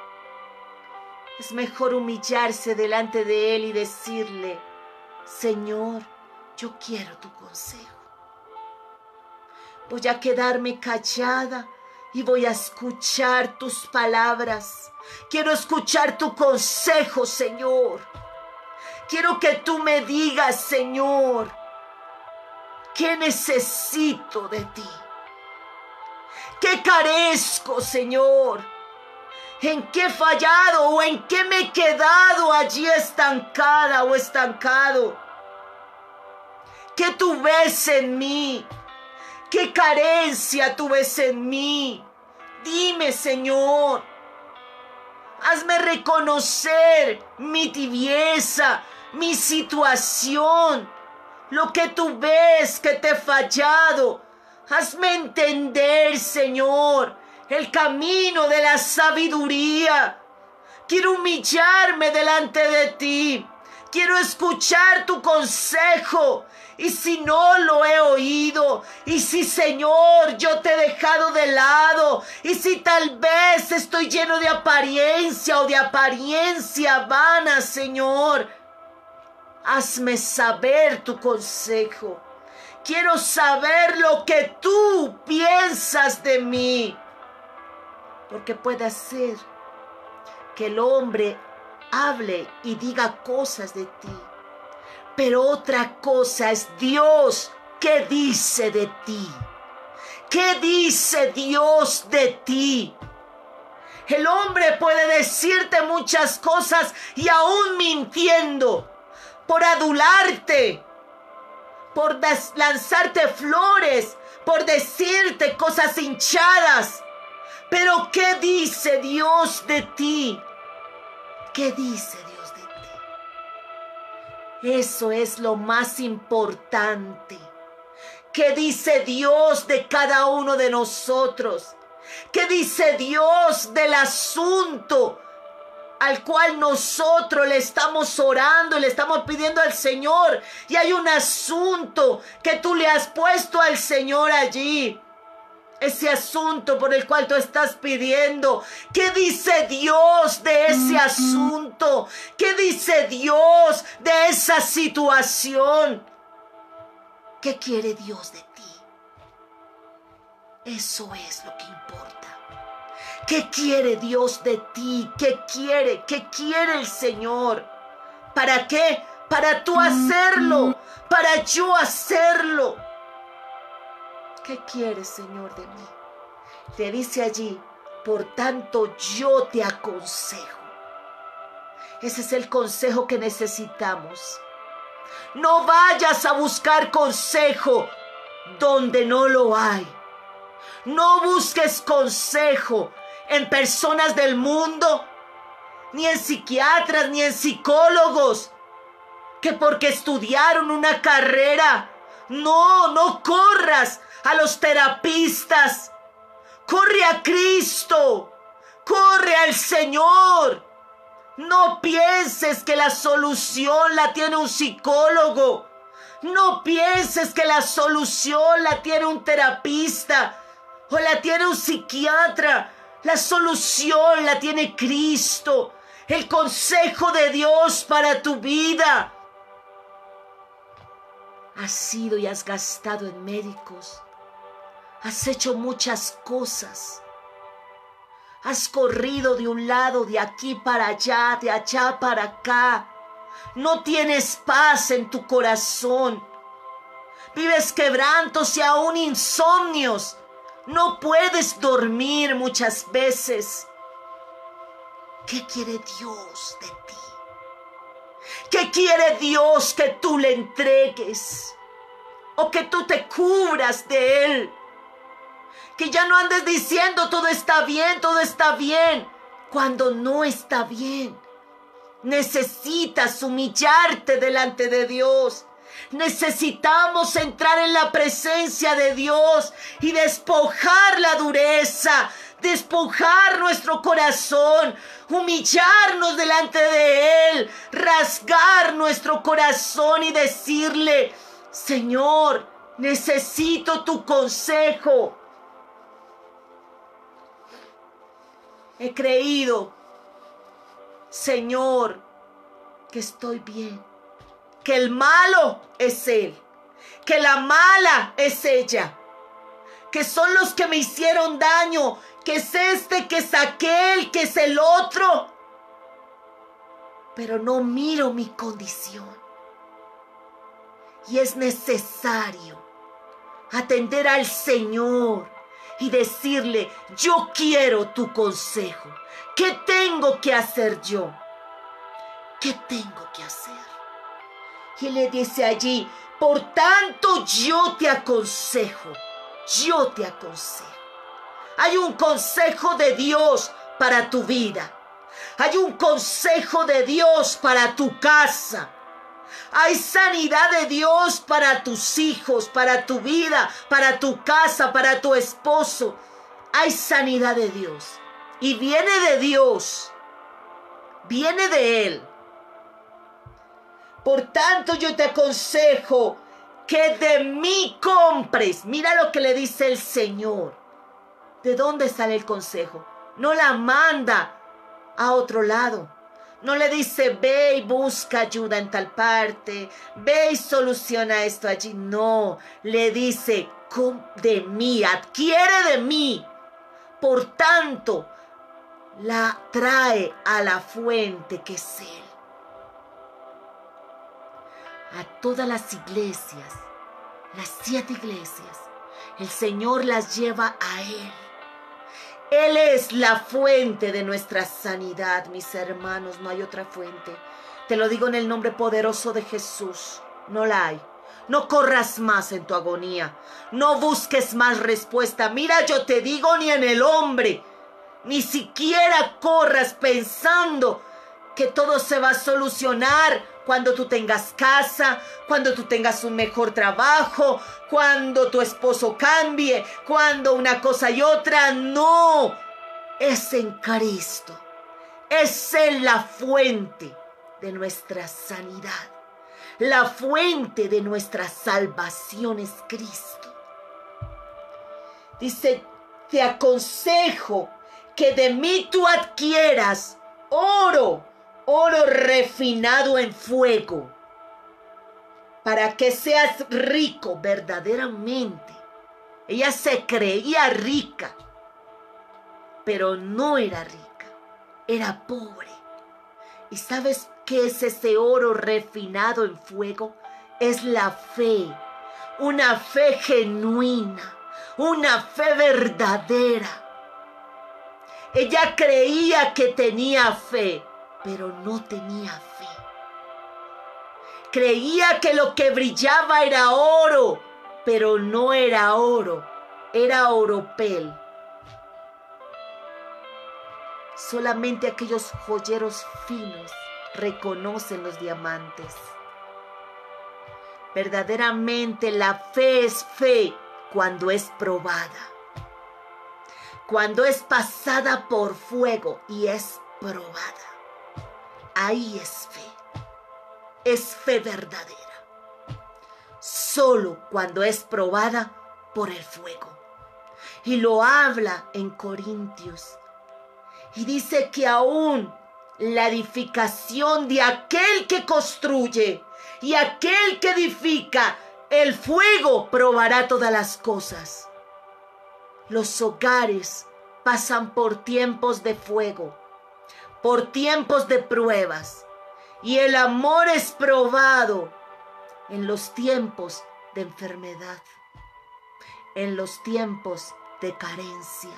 Es mejor humillarse delante de Él y decirle: Señor, yo quiero tu consejo. Voy a quedarme callada y voy a escuchar tus palabras. Quiero escuchar tu consejo, Señor. Quiero que tú me digas, Señor, ¿qué necesito de ti? ¿Qué carezco, Señor? ¿En qué he fallado o en qué me he quedado allí estancada o estancado? ¿Qué tú ves en mí? ¿Qué carencia tú ves en mí? Dime, Señor. Hazme reconocer mi tibieza, mi situación. Lo que tú ves que te he fallado, hazme entender, Señor, el camino de la sabiduría. Quiero humillarme delante de ti. Quiero escuchar tu consejo. Y si no lo he oído, y si, Señor, yo te he dejado de lado, y si tal vez estoy lleno de apariencia o de apariencia vana, Señor, hazme saber tu consejo. Quiero saber lo que tú piensas de mí. Porque puede ser que el hombre hable y diga cosas de ti. Pero otra cosa es Dios, ¿qué dice de ti? ¿Qué dice Dios de ti? El hombre puede decirte muchas cosas y aún mintiendo, por adularte, por lanzarte flores, por decirte cosas hinchadas. Pero ¿qué dice Dios de ti? ¿Qué dice Dios de ti? Eso es lo más importante. ¿Qué dice Dios de cada uno de nosotros? ¿Qué dice Dios del asunto al cual nosotros le estamos orando y le estamos pidiendo al Señor? Y hay un asunto que tú le has puesto al Señor allí. Ese asunto por el cual tú estás pidiendo. ¿Qué dice Dios de ese asunto? ¿Qué dice Dios de esa situación? ¿Qué quiere Dios de ti? Eso es lo que importa. ¿Qué quiere Dios de ti? ¿Qué quiere? ¿Qué quiere el Señor? ¿Para qué? Para tú hacerlo. Para yo hacerlo. ¿Qué quieres, Señor, de mí? Te dice allí: por tanto yo te aconsejo. Ese es el consejo que necesitamos. No vayas a buscar consejo donde no lo hay. No busques consejo en personas del mundo, ni en psiquiatras, ni en psicólogos, que porque estudiaron una carrera. No, no corras a los terapistas. Corre a Cristo. Corre al Señor. No pienses que la solución la tiene un psicólogo. No pienses que la solución la tiene un terapista o la tiene un psiquiatra. La solución la tiene Cristo. El consejo de Dios para tu vida. Has ido y has gastado en médicos. Has hecho muchas cosas. Has corrido de un lado, de aquí para allá, de allá para acá. No tienes paz en tu corazón. Vives quebrantos y aún insomnios. No puedes dormir muchas veces. ¿Qué quiere Dios de ti? ¿Qué quiere Dios que tú le entregues? O que tú te cubras de Él. Que ya no andes diciendo todo está bien, todo está bien, cuando no está bien. Necesitas humillarte delante de Dios. Necesitamos entrar en la presencia de Dios y despojar la dureza, despojar nuestro corazón, humillarnos delante de Él, rasgar nuestro corazón y decirle: Señor, necesito tu consejo. He creído, Señor, que estoy bien, que el malo es Él, que la mala es ella, que son los que me hicieron daño, que es este, que es aquel, que es el otro. Pero no miro mi condición. Y es necesario atender al Señor y decirle: yo quiero tu consejo. ¿Qué tengo que hacer yo? ¿Qué tengo que hacer? Y le dice allí: por tanto yo te aconsejo, yo te aconsejo. Hay un consejo de Dios para tu vida. Hay un consejo de Dios para tu casa. Hay sanidad de Dios para tus hijos, para tu vida, para tu casa, para tu esposo. Hay sanidad de Dios. Y viene de Dios. Viene de Él. Por tanto, yo te aconsejo que de mí compres. Mira lo que le dice el Señor. ¿De dónde sale el consejo? No la manda a otro lado. No le dice: ve y busca ayuda en tal parte, ve y soluciona esto allí. No, le dice: de mí, adquiere de mí. Por tanto, la trae a la fuente que es Él. A todas las iglesias, las siete iglesias, el Señor las lleva a Él. Él es la fuente de nuestra sanidad, mis hermanos. No hay otra fuente. Te lo digo en el nombre poderoso de Jesús. No la hay. No corras más en tu agonía. No busques más respuesta. Mira, yo te digo, ni en el hombre. Ni siquiera corras pensando que todo se va a solucionar cuando tú tengas casa, cuando tú tengas un mejor trabajo, cuando tu esposo cambie, cuando una cosa y otra. No, es en Cristo. Es en la fuente de nuestra sanidad. La fuente de nuestra salvación es Cristo. Dice: te aconsejo que de mí tú adquieras oro, oro refinado en fuego, para que seas rico verdaderamente. Ella se creía rica, pero no era rica, era pobre. ¿Y sabes qué es ese oro refinado en fuego? Es la fe, una fe genuina, una fe verdadera. Ella creía que tenía fe, pero no tenía fe. Creía que lo que brillaba era oro, pero no era oro, era oropel. Solamente aquellos joyeros finos reconocen los diamantes. Verdaderamente la fe es fe cuando es probada, cuando es pasada por fuego y es probada. Ahí es fe, es fe verdadera. Solo cuando es probada por el fuego. Y lo habla en Corintios. Y dice que aún la edificación de aquel que construye y aquel que edifica, el fuego probará todas las cosas. Los hogares pasan por tiempos de fuego, por tiempos de pruebas, y el amor es probado en los tiempos de enfermedad, en los tiempos de carencia,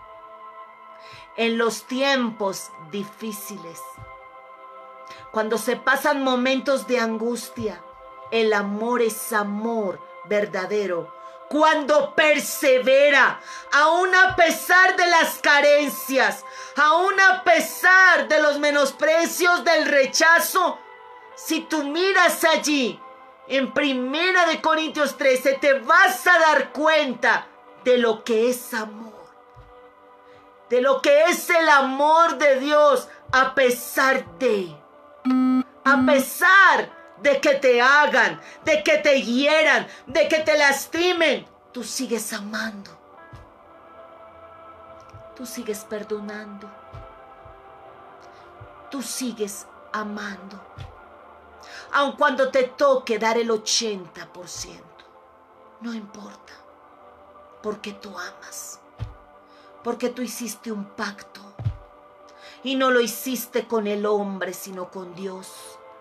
en los tiempos difíciles. Cuando se pasan momentos de angustia, el amor es amor verdadero. Cuando persevera, aún a pesar de las carencias, aún a pesar de los menosprecios, del rechazo, si tú miras allí, en Primera de Corintios trece, te vas a dar cuenta de lo que es amor. De lo que es el amor de Dios, a pesar de, a pesar de que te hagan, de que te hieran, de que te lastimen, tú sigues amando. Tú sigues perdonando. Tú sigues amando. Aun cuando te toque dar el ochenta por ciento, no importa, porque tú amas. Porque tú hiciste un pacto y no lo hiciste con el hombre, sino con Dios.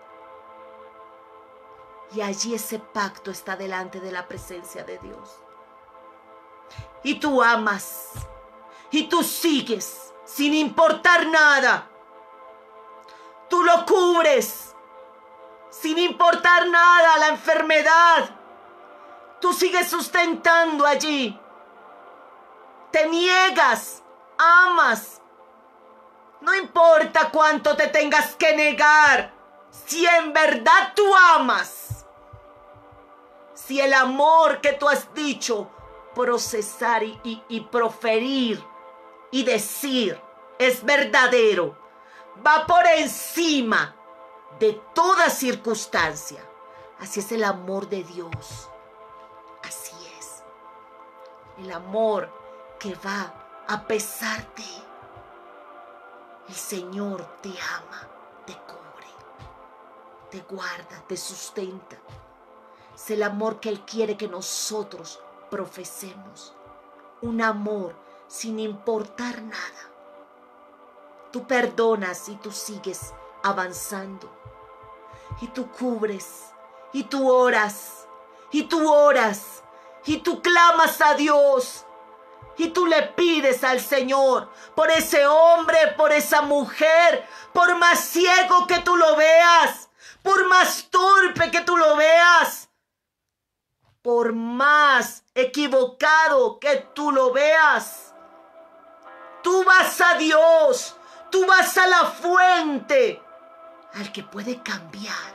Y allí ese pacto está delante de la presencia de Dios. Y tú amas y tú sigues sin importar nada. Tú lo cubres sin importar nada, la enfermedad. Tú sigues sustentando allí. Te niegas, amas. No importa cuánto te tengas que negar. Si en verdad tú amas, si el amor que tú has dicho, procesar y, y, y proferir y decir es verdadero, va por encima de toda circunstancia. Así es el amor de Dios. Así es. El amor que va a pesar de. El Señor te ama, te cubre, te guarda, te sustenta. Es el amor que Él quiere que nosotros profesemos. Un amor sin importar nada. Tú perdonas y tú sigues avanzando. Y tú cubres, y tú oras, y tú oras, y tú clamas a Dios. Y tú le pides al Señor por ese hombre, por esa mujer, por más ciego que tú lo veas, por más torpe que tú lo veas, por más equivocado que tú lo veas. Tú vas a Dios, tú vas a la fuente, al que puede cambiar.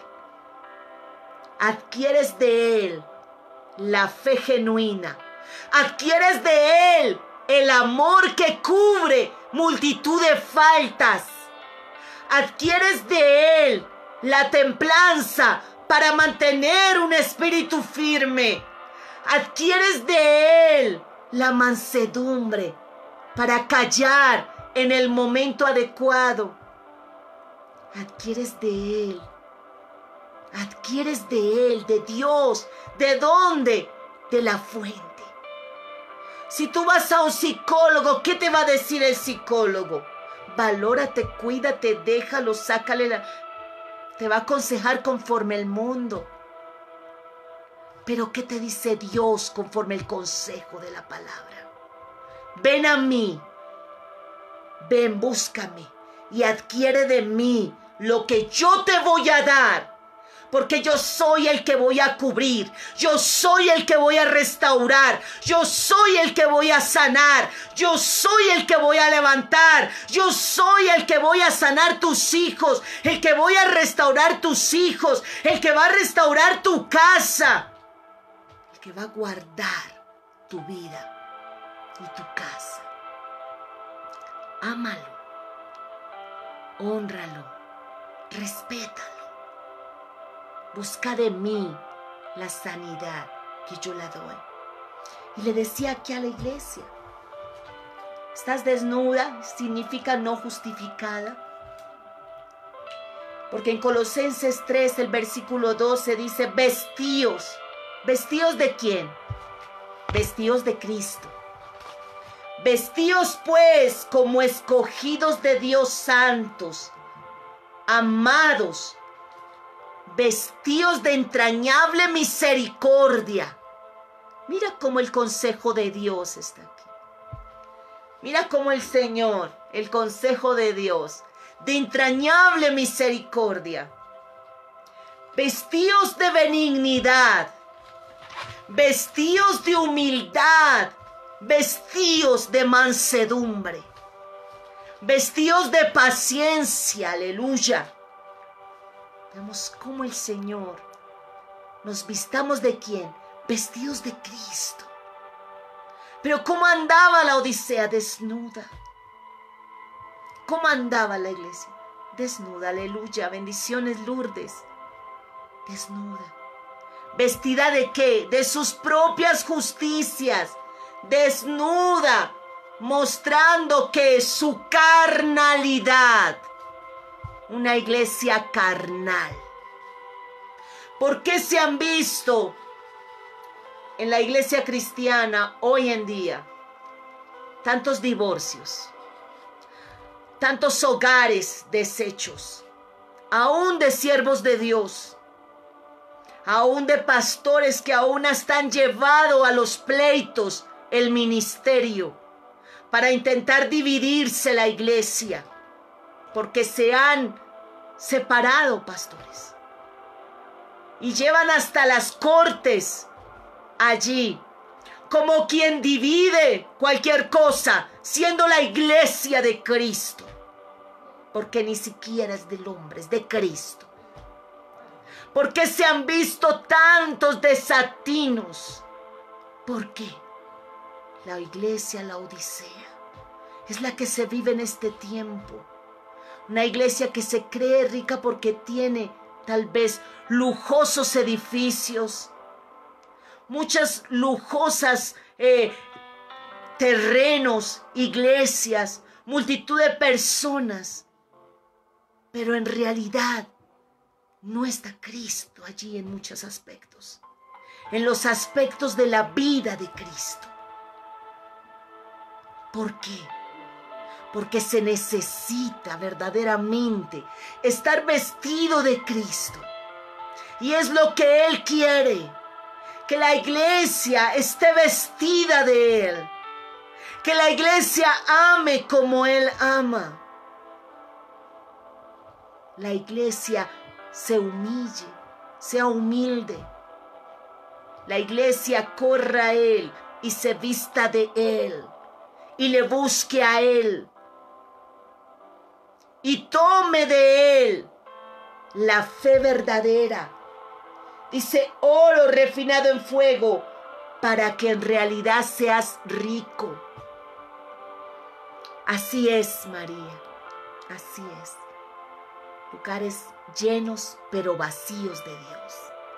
Adquieres de Él la fe genuina. Adquieres de Él el amor que cubre multitud de faltas. Adquieres de Él la templanza para mantener un espíritu firme. Adquieres de Él la mansedumbre para callar en el momento adecuado. Adquieres de Él. Adquieres de Él, de Dios. ¿De dónde? De la fuente. Si tú vas a un psicólogo, ¿qué te va a decir el psicólogo? Valórate, cuídate, déjalo, sácale la... Te va a aconsejar conforme el mundo. Pero ¿qué te dice Dios conforme el consejo de la palabra? Ven a mí. Ven, búscame. y adquiere de mí lo que yo te voy a dar. Porque yo soy el que voy a cubrir, yo soy el que voy a restaurar, yo soy el que voy a sanar, yo soy el que voy a levantar, yo soy el que voy a sanar tus hijos, el que voy a restaurar tus hijos, el que va a restaurar tu casa, el que va a guardar tu vida y tu casa. Ámalo, hónralo, respétalo. Busca de mí la sanidad que yo la doy. Y le decía aquí a la iglesia, ¿estás desnuda? Significa no justificada. Porque en Colosenses tres, el versículo doce dice, vestíos. ¿Vestíos de quién? Vestíos de Cristo. Vestíos pues como escogidos de Dios santos, amados, vestíos de entrañable misericordia. Mira cómo el consejo de Dios está aquí. Mira cómo el Señor, el consejo de Dios, de entrañable misericordia. Vestíos de benignidad, vestíos de humildad, vestíos de mansedumbre, vestíos de paciencia, aleluya. Vemos cómo el Señor nos vistamos de quién, vestidos de Cristo. Pero cómo andaba la Odisea, desnuda. ¿Cómo andaba la iglesia? Desnuda, aleluya, bendiciones Lourdes, desnuda. ¿Vestida de qué? De sus propias justicias, desnuda, mostrando que su carnalidad. Una iglesia carnal. ¿Por qué se han visto en la iglesia cristiana hoy en día tantos divorcios, tantos hogares deshechos, aún de siervos de Dios, aún de pastores que aún hasta han llevado a los pleitos el ministerio para intentar dividirse la iglesia? Porque se han separado pastores y llevan hasta las cortes allí, como quien divide cualquier cosa, siendo la iglesia de Cristo, porque ni siquiera es del hombre, es de Cristo. ¿Por qué se han visto tantos desatinos? ¿Por qué? La iglesia, la Odisea, es la que se vive en este tiempo. Una iglesia que se cree rica porque tiene tal vez lujosos edificios, muchas lujosas eh, terrenos, iglesias, multitud de personas. Pero en realidad no está Cristo allí en muchos aspectos. En los aspectos de la vida de Cristo. ¿Por qué? Porque se necesita verdaderamente estar vestido de Cristo. Y es lo que Él quiere. Que la iglesia esté vestida de Él. Que la iglesia ame como Él ama. La iglesia se humille, sea humilde. La iglesia corra a Él y se vista de Él. Y le busque a Él. Y tome de Él la fe verdadera. Dice, oro refinado en fuego, para que en realidad seas rico. Así es, María, así es. Lugares llenos, pero vacíos de Dios.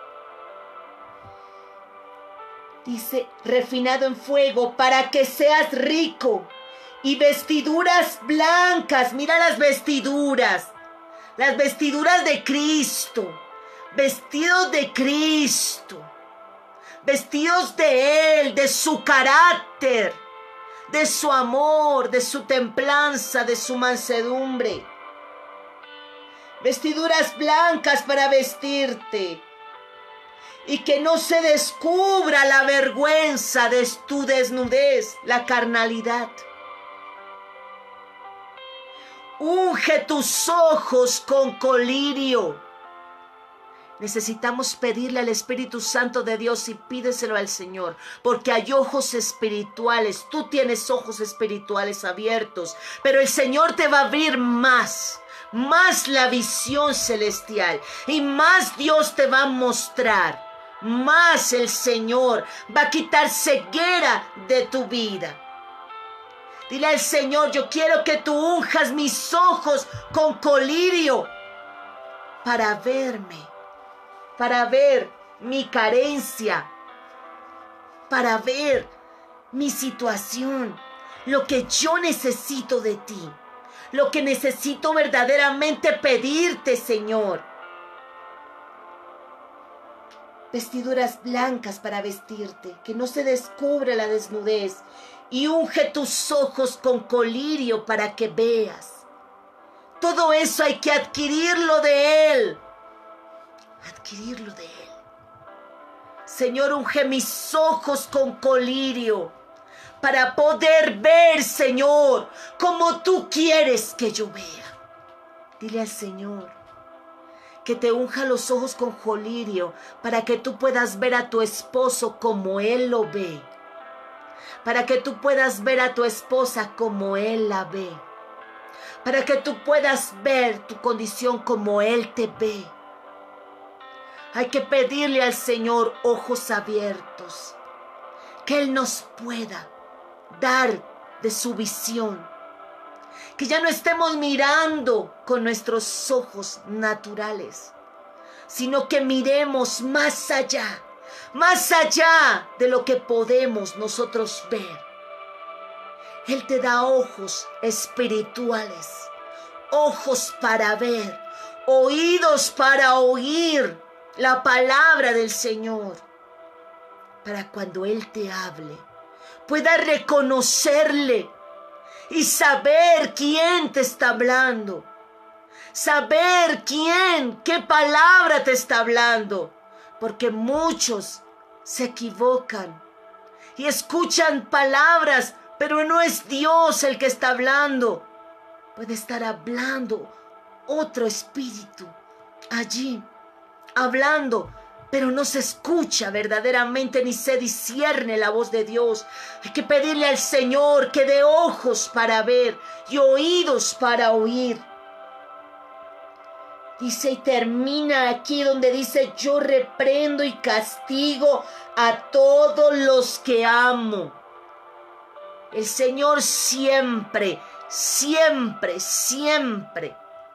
Dice, refinado en fuego, para que seas rico. Y vestiduras blancas, mira las vestiduras, las vestiduras de Cristo, vestidos de Cristo, vestidos de Él, de su carácter, de su amor, de su templanza, de su mansedumbre. Vestiduras blancas para vestirte y que no se descubra la vergüenza de tu desnudez, la carnalidad. Unge tus ojos con colirio. Necesitamos pedirle al Espíritu Santo de Dios y pídeselo al Señor, porque hay ojos espirituales. Tú tienes ojos espirituales abiertos, pero el Señor te va a abrir más, más la visión celestial, y más Dios te va a mostrar, más el Señor va a quitar ceguera de tu vida. Dile al Señor: yo quiero que tú unjas mis ojos con colirio para verme, para ver mi carencia, para ver mi situación, lo que yo necesito de ti, lo que necesito verdaderamente pedirte, Señor. Vestiduras blancas para vestirte, que no se descubra la desnudez, y unge tus ojos con colirio para que veas. Todo eso hay que adquirirlo de Él. Adquirirlo de Él. Señor, unge mis ojos con colirio para poder ver, Señor, como tú quieres que yo vea. Dile al Señor que te unja los ojos con colirio para que tú puedas ver a tu esposo como Él lo ve. Para que tú puedas ver a tu esposa como Él la ve. Para que tú puedas ver tu condición como Él te ve. Hay que pedirle al Señor ojos abiertos, que Él nos pueda dar de su visión, que ya no estemos mirando con nuestros ojos naturales, sino que miremos más allá, más allá de lo que podemos nosotros ver. Él te da ojos espirituales, ojos para ver, oídos para oír la palabra del Señor, para cuando Él te hable, puedas reconocerle y saber quién te está hablando, saber quién, qué palabra te está hablando, porque muchos se equivocan y escuchan palabras, pero no es Dios el que está hablando. Puede estar hablando otro espíritu allí, hablando, pero no se escucha verdaderamente ni se discierne la voz de Dios. Hay que pedirle al Señor que dé ojos para ver y oídos para oír. Dice, y termina aquí donde dice: yo reprendo y castigo a todos los que amo. El Señor siempre, siempre, siempre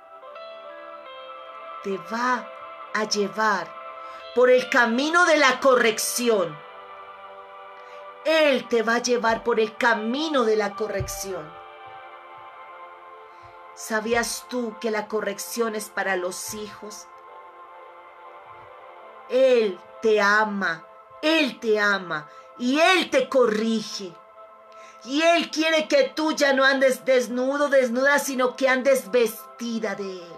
te va a llevar por el camino de la corrección. Él te va a llevar por el camino de la corrección. ¿Sabías tú que la corrección es para los hijos? Él te ama, Él te ama y Él te corrige. Y Él quiere que tú ya no andes desnudo, desnuda, sino que andes vestida de Él.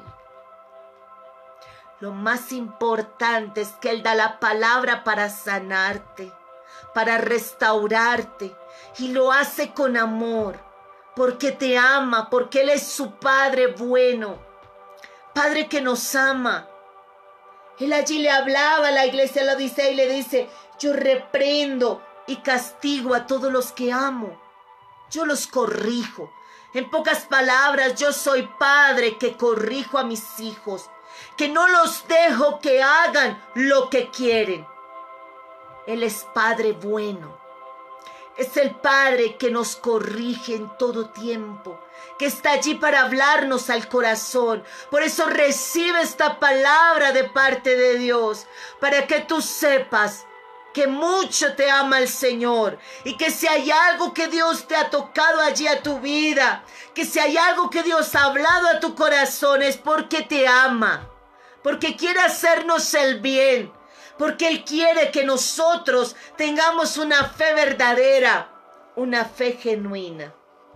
Lo más importante es que Él da la palabra para sanarte, para restaurarte, y lo hace con amor, porque te ama, porque Él es su Padre bueno, Padre que nos ama. Él allí le hablaba a la iglesia de la Odisea y le dice: yo reprendo y castigo a todos los que amo, yo los corrijo. En pocas palabras, yo soy padre que corrijo a mis hijos, que no los dejo que hagan lo que quieren. Él es Padre bueno. Es el Padre que nos corrige en todo tiempo, que está allí para hablarnos al corazón. Por eso recibe esta palabra de parte de Dios, para que tú sepas que mucho te ama el Señor, y que si hay algo que Dios te ha tocado allí a tu vida, que si hay algo que Dios ha hablado a tu corazón, es porque te ama, porque quiere hacernos el bien, porque Él quiere que nosotros tengamos una fe verdadera, una fe genuina.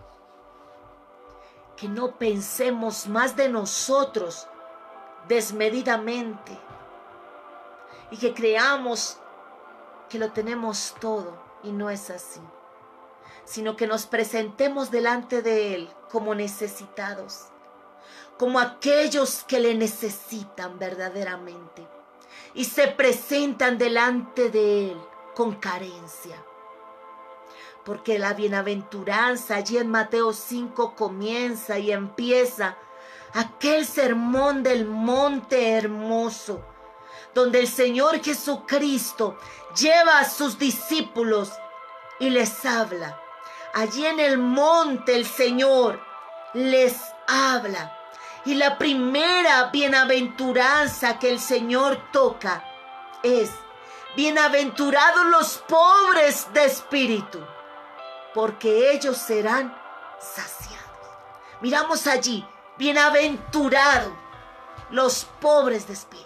Que no pensemos más de nosotros desmedidamente y que creamos que lo tenemos todo, y no es así, sino que nos presentemos delante de Él como necesitados, como aquellos que le necesitan verdaderamente y se presentan delante de Él con carencia. Porque la bienaventuranza allí en Mateo cinco comienza y empieza aquel sermón del monte hermoso, donde el Señor Jesucristo lleva a sus discípulos y les habla. Allí en el monte el Señor les habla. Y la primera bienaventuranza que el Señor toca es: bienaventurados los pobres de espíritu, porque ellos serán saciados. Miramos allí, bienaventurados los pobres de espíritu.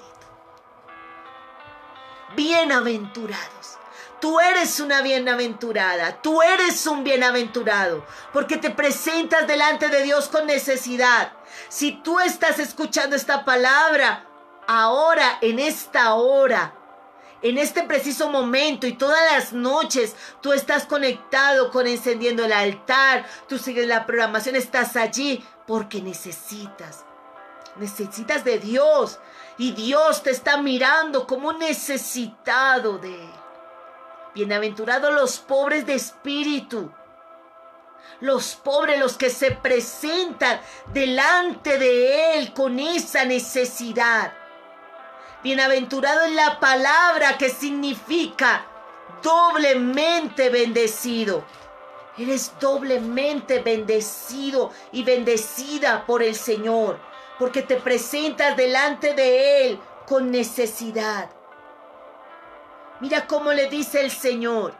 Bienaventurados. Tú eres una bienaventurada, tú eres un bienaventurado, porque te presentas delante de Dios con necesidad. Si tú estás escuchando esta palabra, ahora, en esta hora, en este preciso momento y todas las noches, tú estás conectado con encendiendo el altar, tú sigues la programación, estás allí porque necesitas, necesitas de Dios y Dios te está mirando como un necesitado de Él. Bienaventurados los pobres de espíritu, los pobres, los que se presentan delante de Él con esa necesidad. Bienaventurado es la palabra que significa doblemente bendecido. Eres doblemente bendecido y bendecida por el Señor, porque te presentas delante de Él con necesidad. Mira cómo le dice el Señor.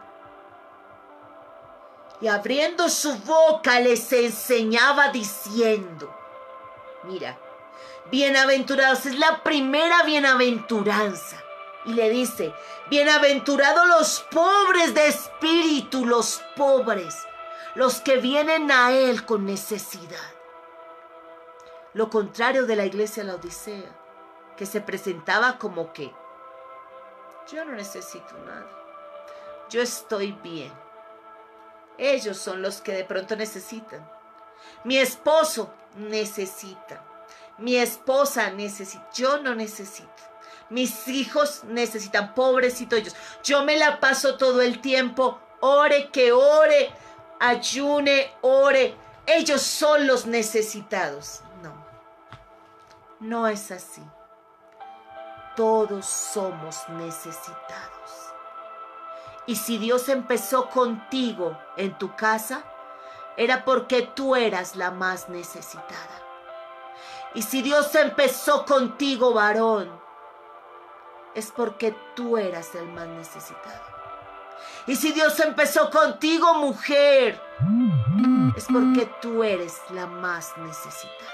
Y abriendo su boca les enseñaba diciendo, mira, bienaventurados, es la primera bienaventuranza. Y le dice, bienaventurados los pobres de espíritu, los pobres, los que vienen a Él con necesidad. Lo contrario de la iglesia de la Odisea, que se presentaba como que, yo no necesito nada, yo estoy bien. Ellos son los que de pronto necesitan. Mi esposo necesita. Mi esposa necesita. Yo no necesito. Mis hijos necesitan. Pobrecitos ellos. Yo me la paso todo el tiempo. Ore que ore. Ayune, ore. Ellos son los necesitados. No. No es así. Todos somos necesitados. Y si Dios empezó contigo en tu casa, era porque tú eras la más necesitada. Y si Dios empezó contigo, varón, es porque tú eras el más necesitado. Y si Dios empezó contigo, mujer, es porque tú eres la más necesitada.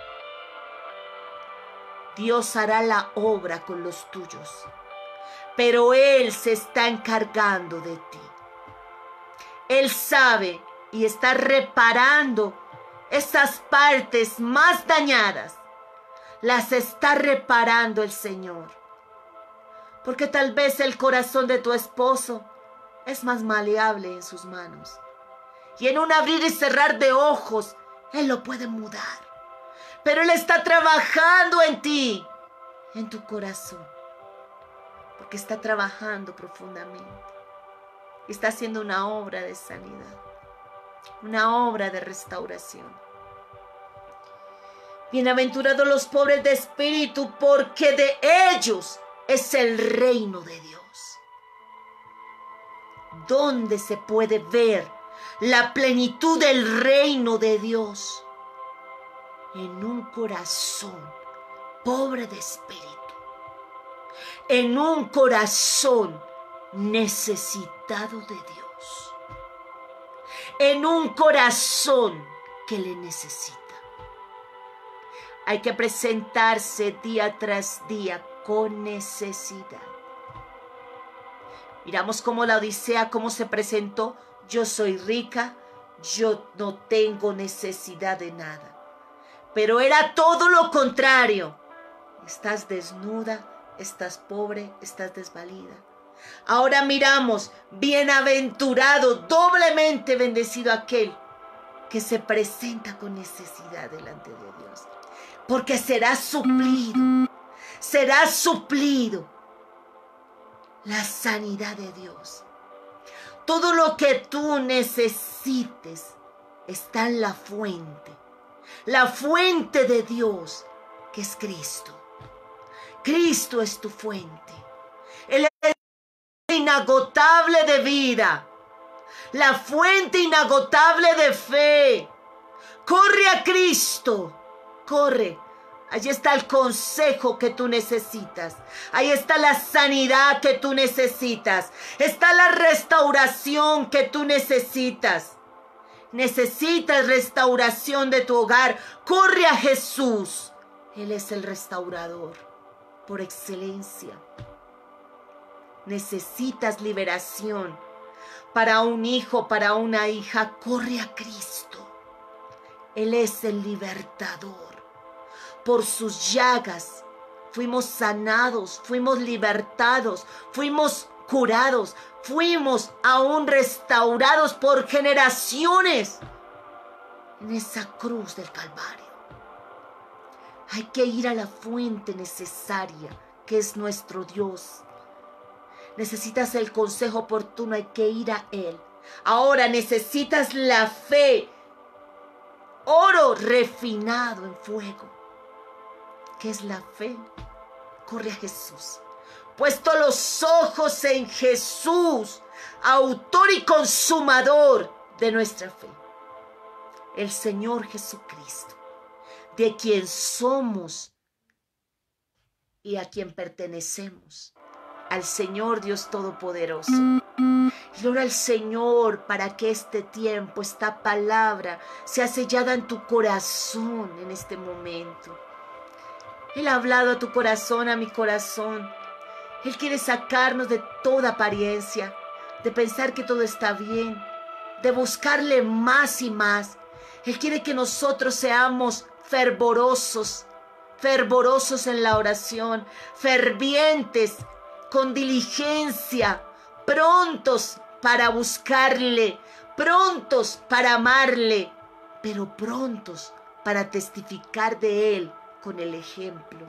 Dios hará la obra con los tuyos, pero Él se está encargando de ti. Él sabe y está reparando esas partes más dañadas. Las está reparando el Señor. Porque tal vez el corazón de tu esposo es más maleable en sus manos. Y en un abrir y cerrar de ojos, Él lo puede mudar. Pero Él está trabajando en ti, en tu corazón. Porque está trabajando profundamente. Está haciendo una obra de sanidad. Una obra de restauración. Bienaventurados los pobres de espíritu, porque de ellos es el reino de Dios. ¿Dónde se puede ver la plenitud del reino de Dios? En un corazón pobre de espíritu. En un corazón necesitado de Dios. En un corazón que le necesita. Hay que presentarse día tras día con necesidad. Miramos cómo la Odisea, cómo se presentó. Yo soy rica, yo no tengo necesidad de nada. Pero era todo lo contrario. Estás desnuda, estás pobre, estás desvalida. Ahora miramos, bienaventurado, doblemente bendecido aquel que se presenta con necesidad delante de Dios. porque será suplido, será suplido la sanidad de Dios. Todo lo que tú necesites está en la fuente, la fuente de Dios, que es Cristo. Cristo es tu fuente. Él es inagotable de vida, la fuente inagotable de fe. Corre a Cristo, corre. Allí está el consejo que tú necesitas. Ahí está la sanidad que tú necesitas. Está la restauración que tú necesitas. Necesitas restauración de tu hogar. Corre a Jesús. Él es el restaurador por excelencia. Necesitas liberación para un hijo, para una hija. Corre a Cristo. Él es el libertador. Por sus llagas fuimos sanados, fuimos libertados, fuimos curados, fuimos aún restaurados por generaciones en esa cruz del Calvario. Hay que ir a la fuente necesaria, que es nuestro Dios. Necesitas el consejo oportuno, hay que ir a Él. Ahora necesitas la fe, oro refinado en fuego. ¿Qué es la fe? Corre a Jesús. Puesto los ojos en Jesús, autor y consumador de nuestra fe. El Señor Jesucristo, de quien somos y a quien pertenecemos. Al Señor Dios Todopoderoso. Y ora al Señor para que este tiempo, esta palabra, sea sellada en tu corazón en este momento. Él ha hablado a tu corazón, a mi corazón. Él quiere sacarnos de toda apariencia, de pensar que todo está bien, de buscarle más y más. Él quiere que nosotros seamos fervorosos, fervorosos en la oración, fervientes, con diligencia, prontos para buscarle, prontos para amarle, pero prontos para testificar de Él con el ejemplo.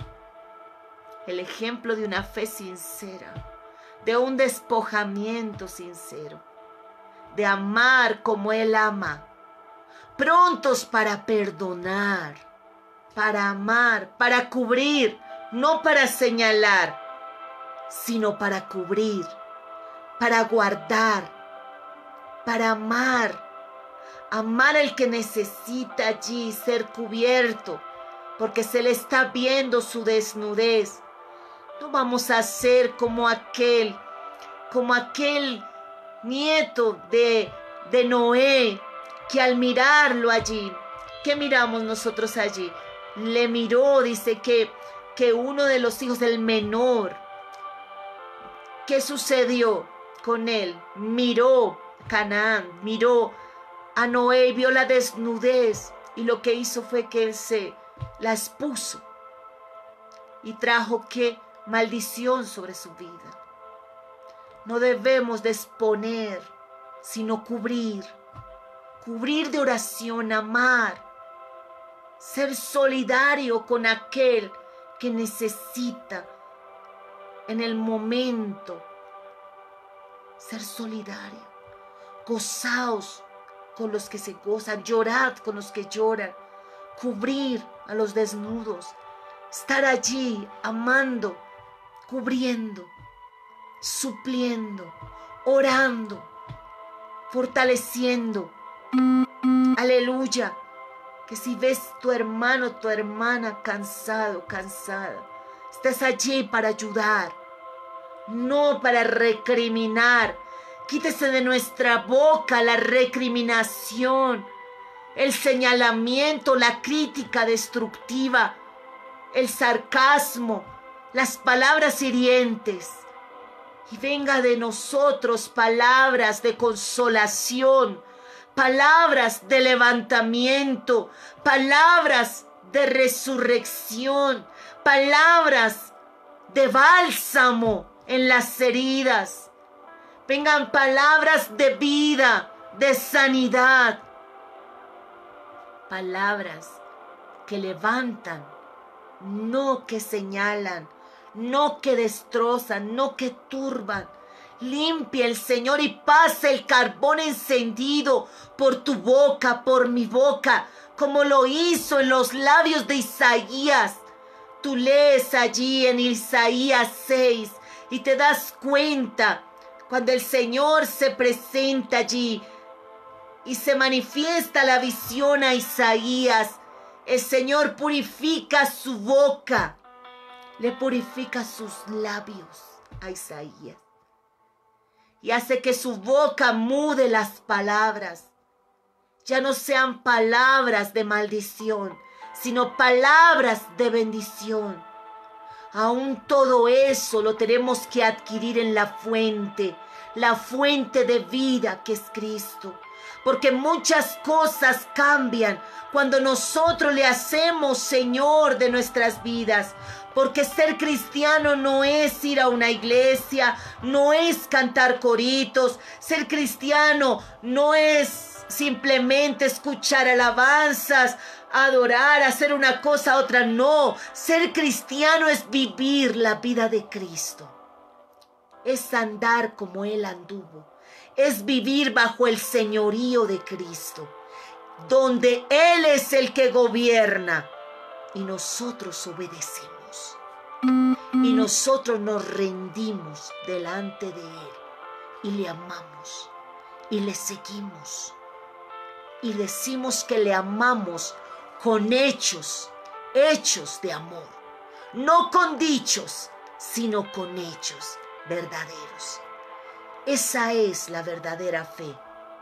El ejemplo de una fe sincera, de un despojamiento sincero, de amar como Él ama, prontos para perdonar, para amar, para cubrir, no para señalar, sino para cubrir, para guardar, para amar, amar al que necesita allí ser cubierto, porque se le está viendo su desnudez. No vamos a ser como aquel, como aquel nieto de, de Noé, que al mirarlo allí, ¿qué miramos nosotros allí? Le miró, dice que, que uno de los hijos del menor, ¿qué sucedió con él? Miró Canaán, miró a Noé y vio la desnudez, y lo que hizo fue que él se la expuso y trajo qué maldición sobre su vida. No debemos de exponer, sino cubrir, cubrir de oración, amar, ser solidario con aquel que necesita en el momento, ser solidario, gozaos con los que se gozan, llorad con los que lloran, cubrir a los desnudos, estar allí amando, cubriendo, supliendo, orando, fortaleciendo. Aleluya. Que si ves tu hermano, tu hermana cansado, cansada, estás allí para ayudar, no para recriminar. Quítese de nuestra boca la recriminación, el señalamiento, la crítica destructiva, el sarcasmo, las palabras hirientes. Y venga de nosotros palabras de consolación, palabras de levantamiento, palabras de resurrección, palabras de bálsamo en las heridas. Vengan palabras de vida, de sanidad. Palabras que levantan no que señalan, no que destrozan, no que turban. Limpia el Señor y pasa el carbón encendido por tu boca, por mi boca, como lo hizo en los labios de Isaías. Tú lees allí en Isaías seis y te das cuenta cuando el Señor se presenta allí y se manifiesta la visión a Isaías. El Señor purifica su boca, le purifica sus labios a Isaías y hace que su boca mude las palabras. Ya no sean palabras de maldición, sino palabras de bendición. Aún todo eso lo tenemos que adquirir en la fuente, la fuente de vida que es Cristo. Porque muchas cosas cambian cuando nosotros le hacemos Señor de nuestras vidas. Porque ser cristiano no es ir a una iglesia, no es cantar coritos. Ser cristiano no es simplemente escuchar alabanzas, adorar, hacer una cosa a otra. No, ser cristiano es vivir la vida de Cristo. Es andar como Él anduvo. Es vivir bajo el señorío de Cristo, donde Él es el que gobierna y nosotros obedecemos. Y nosotros nos rendimos delante de Él y le amamos y le seguimos. Y decimos que le amamos con hechos, hechos de amor. No con dichos, sino con hechos verdaderos. Esa es la verdadera fe.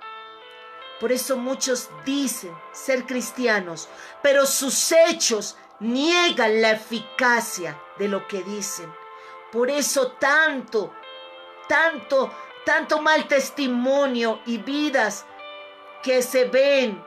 Por eso muchos dicen ser cristianos, pero sus hechos niegan la eficacia de lo que dicen. Por eso tanto, tanto, tanto mal testimonio y vidas que se ven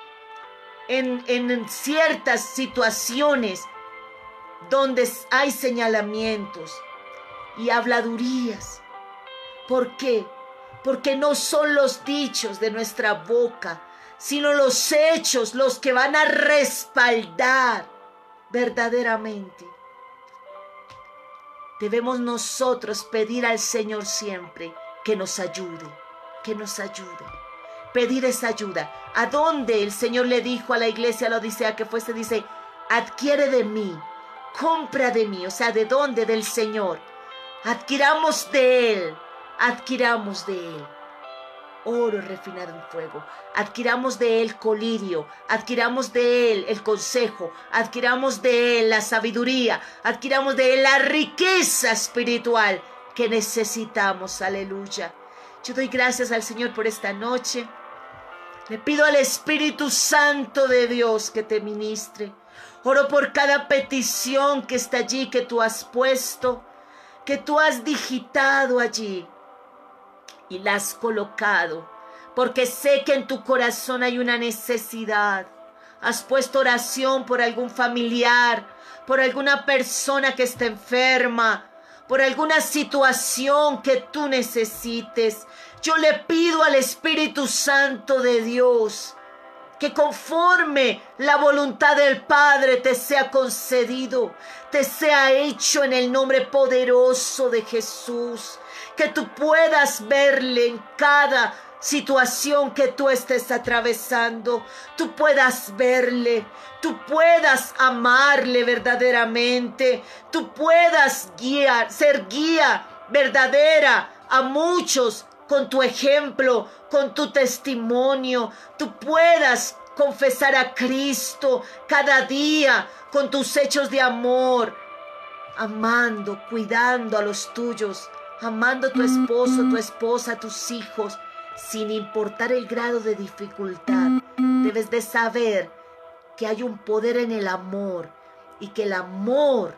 en, en ciertas situaciones donde hay señalamientos y habladurías. ¿Por qué? Porque no son los dichos de nuestra boca, sino los hechos los que van a respaldar verdaderamente. Debemos nosotros pedir al Señor siempre que nos ayude, que nos ayude. Pedir esa ayuda. ¿A dónde el Señor le dijo a la iglesia, a la Odisea que fuese? Dice, adquiere de mí, compra de mí. O sea, ¿de dónde? Del Señor. Adquiramos de Él. Adquiramos de Él oro refinado en fuego, adquiramos de Él colirio, adquiramos de Él el consejo, adquiramos de Él la sabiduría, adquiramos de Él la riqueza espiritual que necesitamos. Aleluya. Yo doy gracias al Señor por esta noche. Le pido al Espíritu Santo de Dios que te ministre. Oro por cada petición que está allí, que tú has puesto, que tú has digitado allí y la has colocado, porque sé que en tu corazón hay una necesidad. Has puesto oración por algún familiar, por alguna persona que está enferma, por alguna situación que tú necesites. Yo le pido al Espíritu Santo de Dios que conforme la voluntad del Padre te sea concedido, te sea hecho en el nombre poderoso de Jesús. Que tú puedas verle en cada situación que tú estés atravesando. Tú puedas verle, tú puedas amarle verdaderamente. Tú puedas guiar, ser guía verdadera a muchos con tu ejemplo, con tu testimonio. Tú puedas confesar a Cristo cada día con tus hechos de amor, amando, cuidando a los tuyos, amando a tu esposo, tu esposa, tus hijos, sin importar el grado de dificultad. Debes de saber que hay un poder en el amor y que el amor,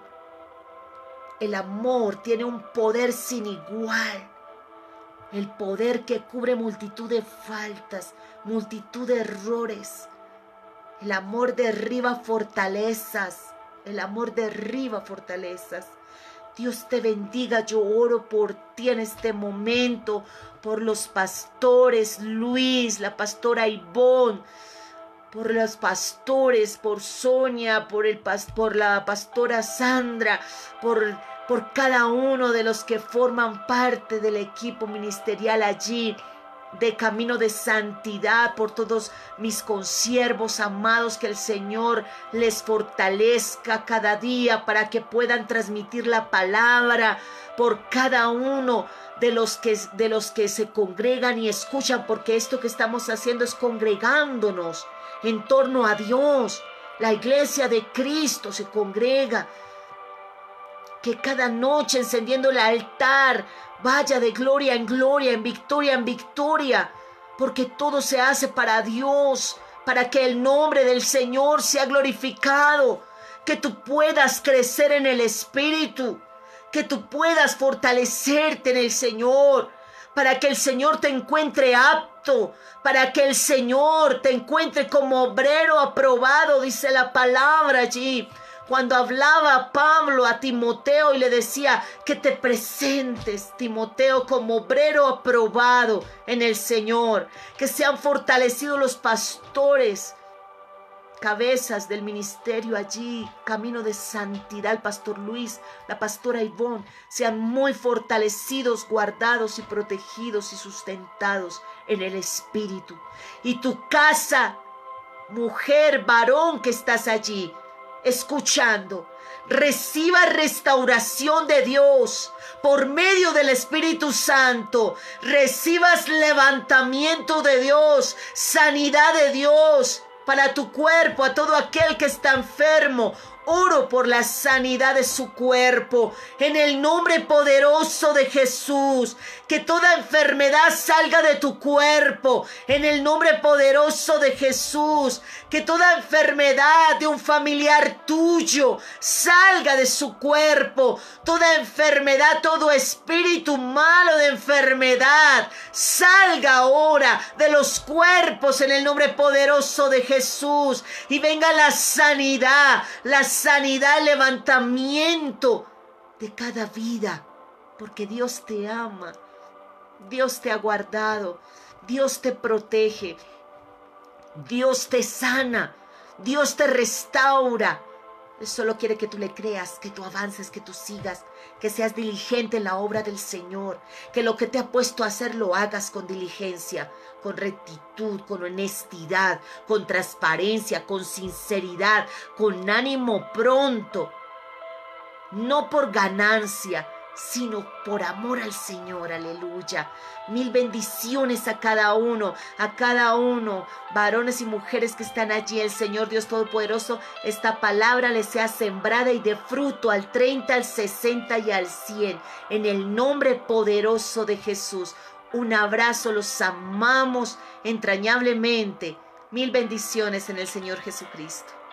el amor tiene un poder sin igual. El poder que cubre multitud de faltas, multitud de errores. El amor derriba fortalezas. El amor derriba fortalezas. Dios te bendiga. Yo oro por ti en este momento, por los pastores Luis, la pastora Ivonne, por los pastores, por Sonia, por, el, por la pastora Sandra, por, por cada uno de los que forman parte del equipo ministerial allí, de camino de santidad, por todos mis consiervos amados, que el Señor les fortalezca cada día para que puedan transmitir la palabra, por cada uno de los que, de los que se congregan y escuchan, porque esto que estamos haciendo es congregándonos en torno a Dios. La iglesia de Cristo se congrega. Que cada noche encendiendo el altar vaya de gloria en gloria, en victoria en victoria, porque todo se hace para Dios, para que el nombre del Señor sea glorificado, que tú puedas crecer en el Espíritu, que tú puedas fortalecerte en el Señor, para que el Señor te encuentre apto, para que el Señor te encuentre como obrero aprobado, dice la palabra allí. Cuando hablaba Pablo a Timoteo y le decía que te presentes, Timoteo, como obrero aprobado en el Señor, que sean fortalecidos los pastores, cabezas del ministerio allí, camino de santidad, el pastor Luis, la pastora Ivonne, sean muy fortalecidos, guardados y protegidos y sustentados en el Espíritu. Y tu casa, mujer, varón que estás allí, escuchando, reciba restauración de Dios por medio del Espíritu Santo. Recibas levantamiento de Dios, sanidad de Dios para tu cuerpo, a todo aquel que está enfermo. Oro por la sanidad de su cuerpo, en el nombre poderoso de Jesús. Que toda enfermedad salga de tu cuerpo, en el nombre poderoso de Jesús. Que toda enfermedad de un familiar tuyo salga de su cuerpo. Toda enfermedad, todo espíritu malo de enfermedad, salga ahora de los cuerpos en el nombre poderoso de Jesús. Y venga la sanidad, la sanidad, el levantamiento de cada vida, porque Dios te ama, Dios te ha guardado, Dios te protege, Dios te sana, Dios te restaura. Él solo quiere que tú le creas, que tú avances, que tú sigas, que seas diligente en la obra del Señor, que lo que te ha puesto a hacer lo hagas con diligencia, con rectitud, con honestidad, con transparencia, con sinceridad, con ánimo pronto, no por ganancia, sino por amor al Señor. Aleluya. Mil bendiciones a cada uno, a cada uno, varones y mujeres que están allí. El Señor Dios Todopoderoso, esta palabra les sea sembrada y de fruto al treinta, al sesenta y al cien, en el nombre poderoso de Jesús. Un abrazo, los amamos entrañablemente. Mil bendiciones en el Señor Jesucristo.